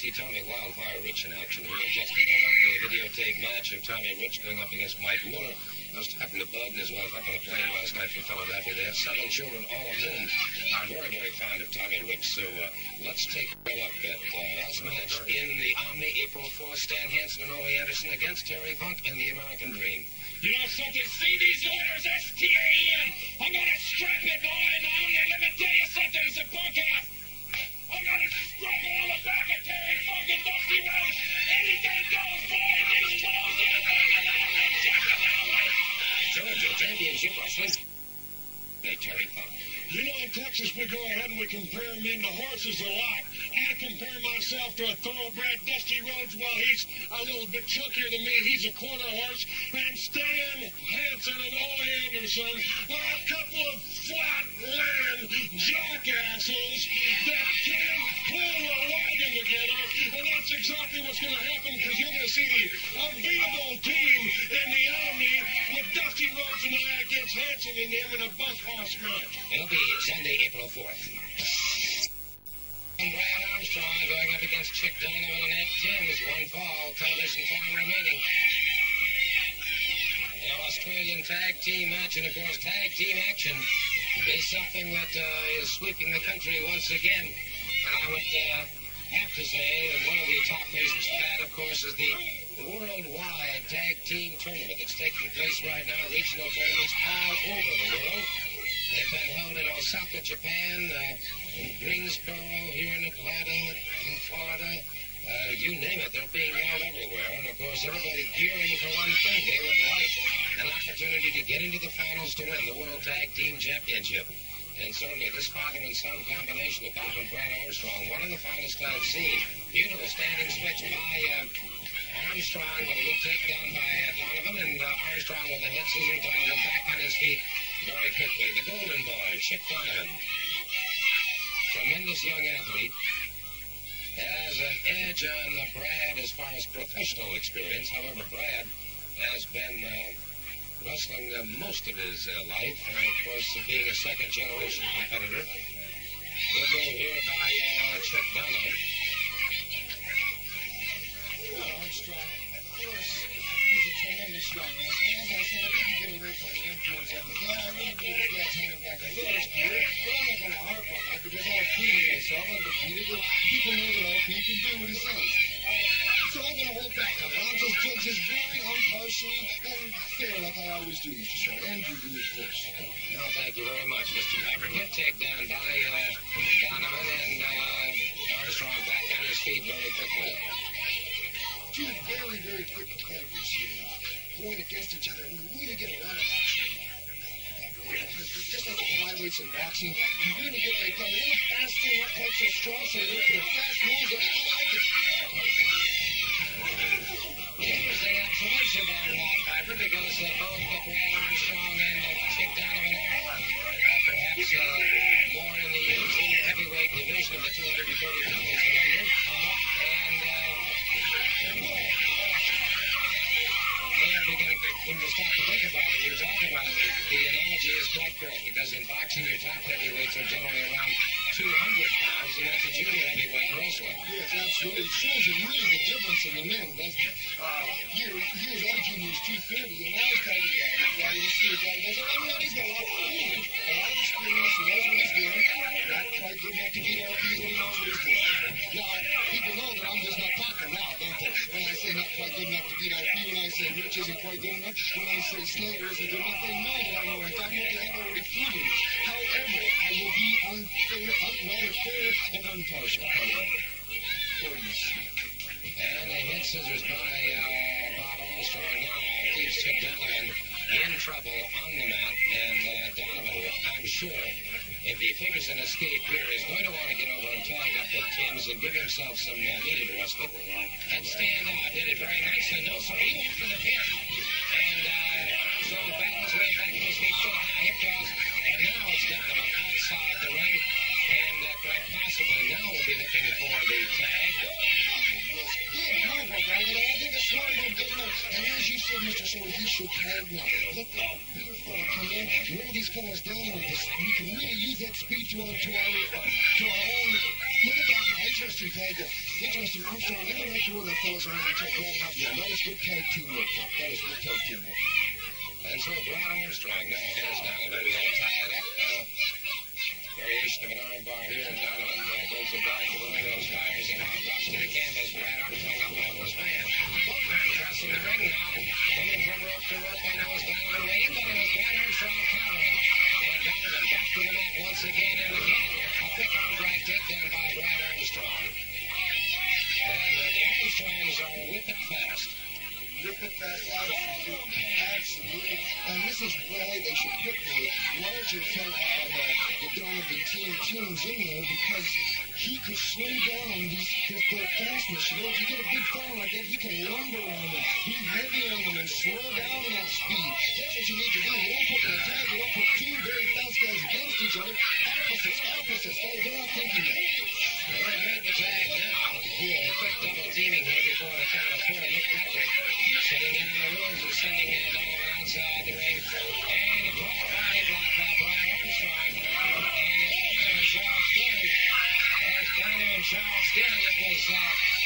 see Tommy Wildfire Rich in action here in just a moment. The videotape match of Tommy Rich going up against Mike Miller. Just happened to Bud and his wife up on a plane last night from Philadelphia. They have seven children, all of whom are very, very fond of Tommy Rich. So uh, let's take a look at uh, this match in the Omni, April fourth. Stan Hansen and Ole Anderson against Terry Funk and the American Dream. You know something? See these letters, S T A N. I'm going to strap it, boy, in the Omni. Let me tell you something. It's a punk ass. I'm going to strap it on the back of Terry Funk and Dusty Rhodes. Anything goes, boy. This close anything in the Omni. Check it out. Georgia Championship Wrestling. Hey, Terry Funk. You know, in Texas, we go ahead and we compare men to horses a lot. I compare myself to a thoroughbred Dusty Rhodes. Well, he's a little bit chunkier than me. He's a quarter horse. And Stan Hansen and Ole Anderson are a couple of flatland jackasses that can pull a wagon together. And that's exactly what's going to happen, because you're going to see the unbeatable team in the Omni with Dusty Rhodes and I against Hansen and him in a buck horse match. It'll be Sunday, April fourth. And Brad Armstrong going up against Chick Donovan and Ed Timms. One fall, television time remaining. The Australian tag team match, and of course, tag team action is something that uh, is sweeping the country once again. And I would uh, have to say that one of the top reasons for that, of course, is the worldwide tag team tournament that's taking place right now. Regional tournaments all over the world. They've been held in Osaka, Japan, uh, in Greensboro, here in Atlanta, in Florida. Uh, you name it, they're being held everywhere. And, of course, everybody gearing for one thing. They would like an opportunity to get into the finals to win the World Tag Team Championship. And certainly this father and son combination of Bob and Brad Armstrong, one of the finest I've seen. Beautiful standing switch by uh, Armstrong with a little takedown by uh, Donovan, and uh, Armstrong with a head scissor, Donovan back on his feet very quickly. The Golden Boy, Chick Donovan. Tremendous young athlete. Has an edge on uh, Brad as far as professional experience. However, Brad has been uh, wrestling uh, most of his uh, life, and of course, uh, being a second-generation competitor. We'll go here by uh, Chick Donovan. Well, Armstrong, of course, he's a tremendous young wrestler. As I said, I didn't get away from the influence of his dad. I really gave his dad's hand back a little spear, but I'm not going to harp on that because I've proven myself undefeated. People know that L P can do what he says. So I'm going to hold back on it. I'll just judge this very impartially and fair like I always do, Mister Shaw. And you do, of course. No, thank you very much, Mister Maverick. Hip takedown by uh, Donovan, and uh, Armstrong back on his feet very quickly. Two very, very quick competitors here, going against each other, and we really get a lot of action. Just like the flyweights in boxing, you really get that gun a little faster, not quite so strong, so they put a fast move, and I like it. Interesting observation there, Walt Piper, because uh, both uh, Brad Armstrong and uh, Chick Donovan are uh, perhaps uh, more in the junior heavyweight division of the two hundred thirty pounds and under. Uh-huh. And uh, they are beginning to, when you stop to think about it, you talk about it, the analogy is quite correct, because in boxing, your top heavyweights are generally around two hundred pounds, and that's a junior heavyweight wrestler. Yes, absolutely. It shows you really the difference in the men, doesn't it? Uh, here, here's our junior's two thirty, and now he's talking about it. Yeah, you see the guy does it. I mean, he's got a lot of experience, a lot of experience. He knows what he's doing. Not quite good enough to beat L P, but he knows what he's doing. Now, people know that I'm just not talking now, don't they? When I say not quite good enough to beat L P, when I say Rich isn't quite good enough, when I say Slater isn't good enough, they know that I know what I'm talking about. They have already proven it. However, I will be unfair, un- rather fair and impartial. For you see. And a hit scissors by uh, Bob Armstrong now keeps Chick Donovan in trouble on the mat. And uh, Donovan, I'm sure, if he figures an escape here, is going to want to get over and tag up with Timms and give himself some uh, needed respite. And stand out. Did it very nicely. No, so he went for the pin. And uh, Armstrong battled his way back to his feet, still high hip toss. And now it's Donovan outside the ring. And uh, quite possibly now we'll be looking for the tag. I think the smart one did not. And as you said, Mister Soul, he should tag now. Let the bigger fella come in, wear these fellas down with this. We can really use that speed to our, to our, uh, to our own. Look at that, right? Just interesting tag. Interesting Armstrong. Never make sure that fellas around and check Brad out. Yeah, that is good tag teamwork. That is good tag teamwork. And so Brad Armstrong now heads down a little bit, tied up. Uh, variation of an arm bar here, and Donovan uh, goes the back to the windows, fires him out, drops to the canvas. Brad Armstrong up level his man. Both men crossing the ring now. Coming from rope to rope, they know it's Donovan waiting, but it was Brad Armstrong countering. And Donovan back to the mat once again and again. A quick arm drag takedown by Brad Armstrong. And uh, the Armstrongs are whip it fast. Rip it back, absolutely, absolutely. And this is why they should put the larger fella of uh, the Donovan team tunes in there, because he could slow down these, this, their fastness. You know, if you get a big fella like that, he can lumber on them, be heavy on them, and slow down that speed. That's what you need to do. You don't put in a tag, you don't put two very fast guys against each other. Opposites, opposites. They're, they're not thinking that. Well, they made the tag now. Yeah, quick double teaming here before the count of four. Nick Patrick sitting down the rules and sending uh, Donovan outside the ring. And a block body block by Brad Armstrong. And his corner and Charles Skinner. As Dino and Charles Skinner, it was uh,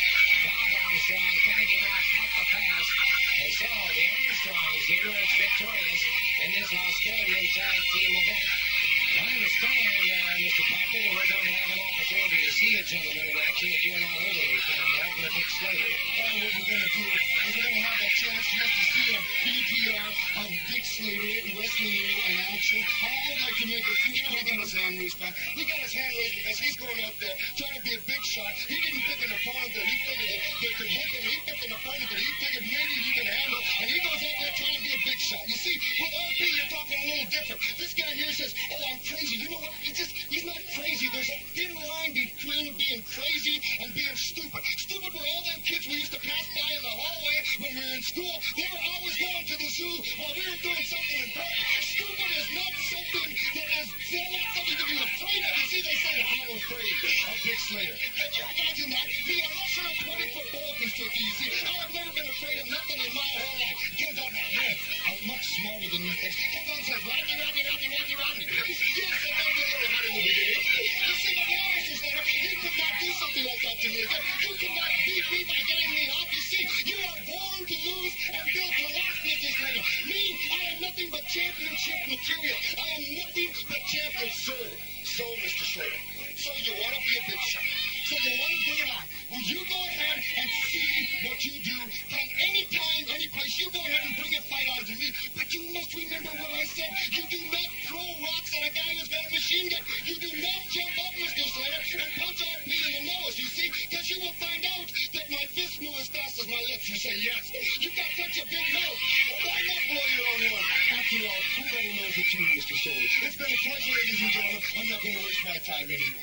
Bob Armstrong cutting him off at the pass. And so the Armstrongs emerge victorious in this Australian tag team event. I understand, uh, Mister Patrick, that we're going to have an opportunity to see a gentleman in action if you're not overly fond of the Dick Slater. And what we're going to do is we're going to have a chance just to see a B P R of Dick Slater wrestling in action. I'd like to make a few. You know, he got his hand raised back. He got his hand raised because he's going out there trying to be a big shot. He didn't pick an opponent that he figured that, that could hit him. He picked an opponent that he figured maybe he can handle, and he goes out there trying to be a big shot. You see, with R P, you're talking a little different. This guy here says, oh, I'm crazy. You know what? He just, he's not crazy. There's a thin line between being crazy and being stupid. Stupid were all them kids we used to pass by in the hallway when we were in school. They were always going to the zoo while we were doing something important. Stupid is not something that is not something to be afraid of. You see, they say, I'm afraid of Dick Slater. Can you imagine that? Me, I'm not sure a twenty-foot ball can stick to you. See, I have never been afraid of nothing in my whole life. Kids on my head are much smarter than me. Kids on says, Rodney, Rodney, Rodney, Rodney, Rodney. Yes, I know you're a lot in the beginning. You see, but now, Mister Slater, you could not do something like that to me again. You could not beat me by getting me off. You see, you are born to lose and built to last, Mister Slater. Me, I am nothing but championship material. I am nothing but champion soul. So, Mister Slater, so you want to be a big shot. So you want to bring it on. Well, you go ahead and see what you do. From any time, any place, you go ahead and bring a fight on to me. But you must remember what I said. You do not throw rocks at a guy who's got a machine gun. You do not jump up, Mister Slater, and punch R P in the nose, you see? Because you will find out that my fist move as fast as my lips. You say yes. You got such a big mouth. Why not blow your own horn? After all, who better knows the tune, Mister Slater? It's been a pleasure, ladies and gentlemen. I'm not going to waste my time anymore.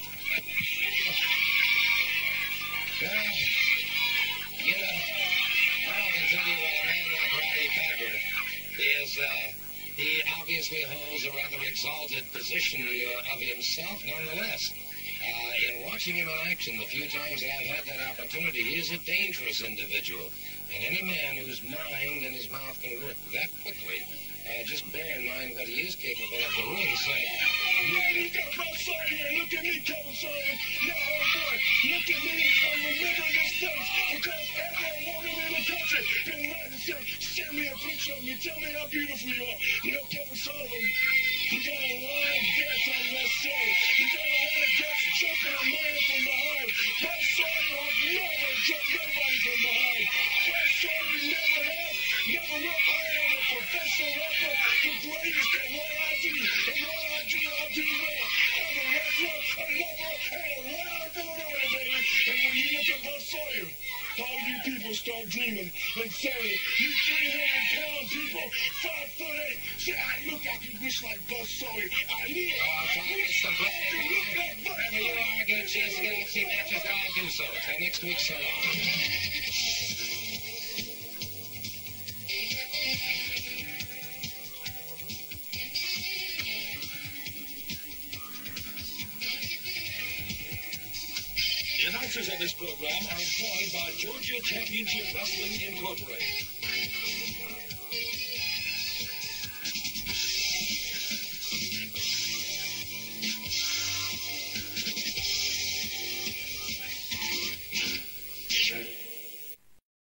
Well, you know, all I can tell you about a man like Roddy Piper is, uh, he obviously holds a rather exalted position uh, of himself nonetheless. Uh, in watching him in action the few times I've had that opportunity, he is a dangerous individual. And any man whose mind and his mouth can work that quickly, uh, just bear in mind what he is capable of. The ring say, Yeah, you got Bob Sawyer here. Look at me, Kevin Sawyer. Yeah, oh boy. Look at me and remember this face. Because every woman in the country been writing and saying, send me a picture of me. Tell me how beautiful you are. You know, Kevin Sullivan, you got a line dance on that show. You got a line dance jumping a man from behind. Bob Sawyer has never jumped nobody from behind. Bob Sawyer never has. Never will. I am a professional rapper, the greatest at what I do. And what I do, I do well. I'm a wrestler, a lover, and a ride for the rider, baby. And when you look at Buzz Sawyer, all you people start dreaming and saying, you three hundred pound people, five foot eight, say, I look, I can wish like Buzz Sawyer. I live. oh, I'm trying to get some black I can look like Buzz Whenever you Sawyer. are, get a chance to get out and see matches, I'll do so. Till next week, so long. The announcers on this program are employed by Georgia Championship Wrestling Incorporated.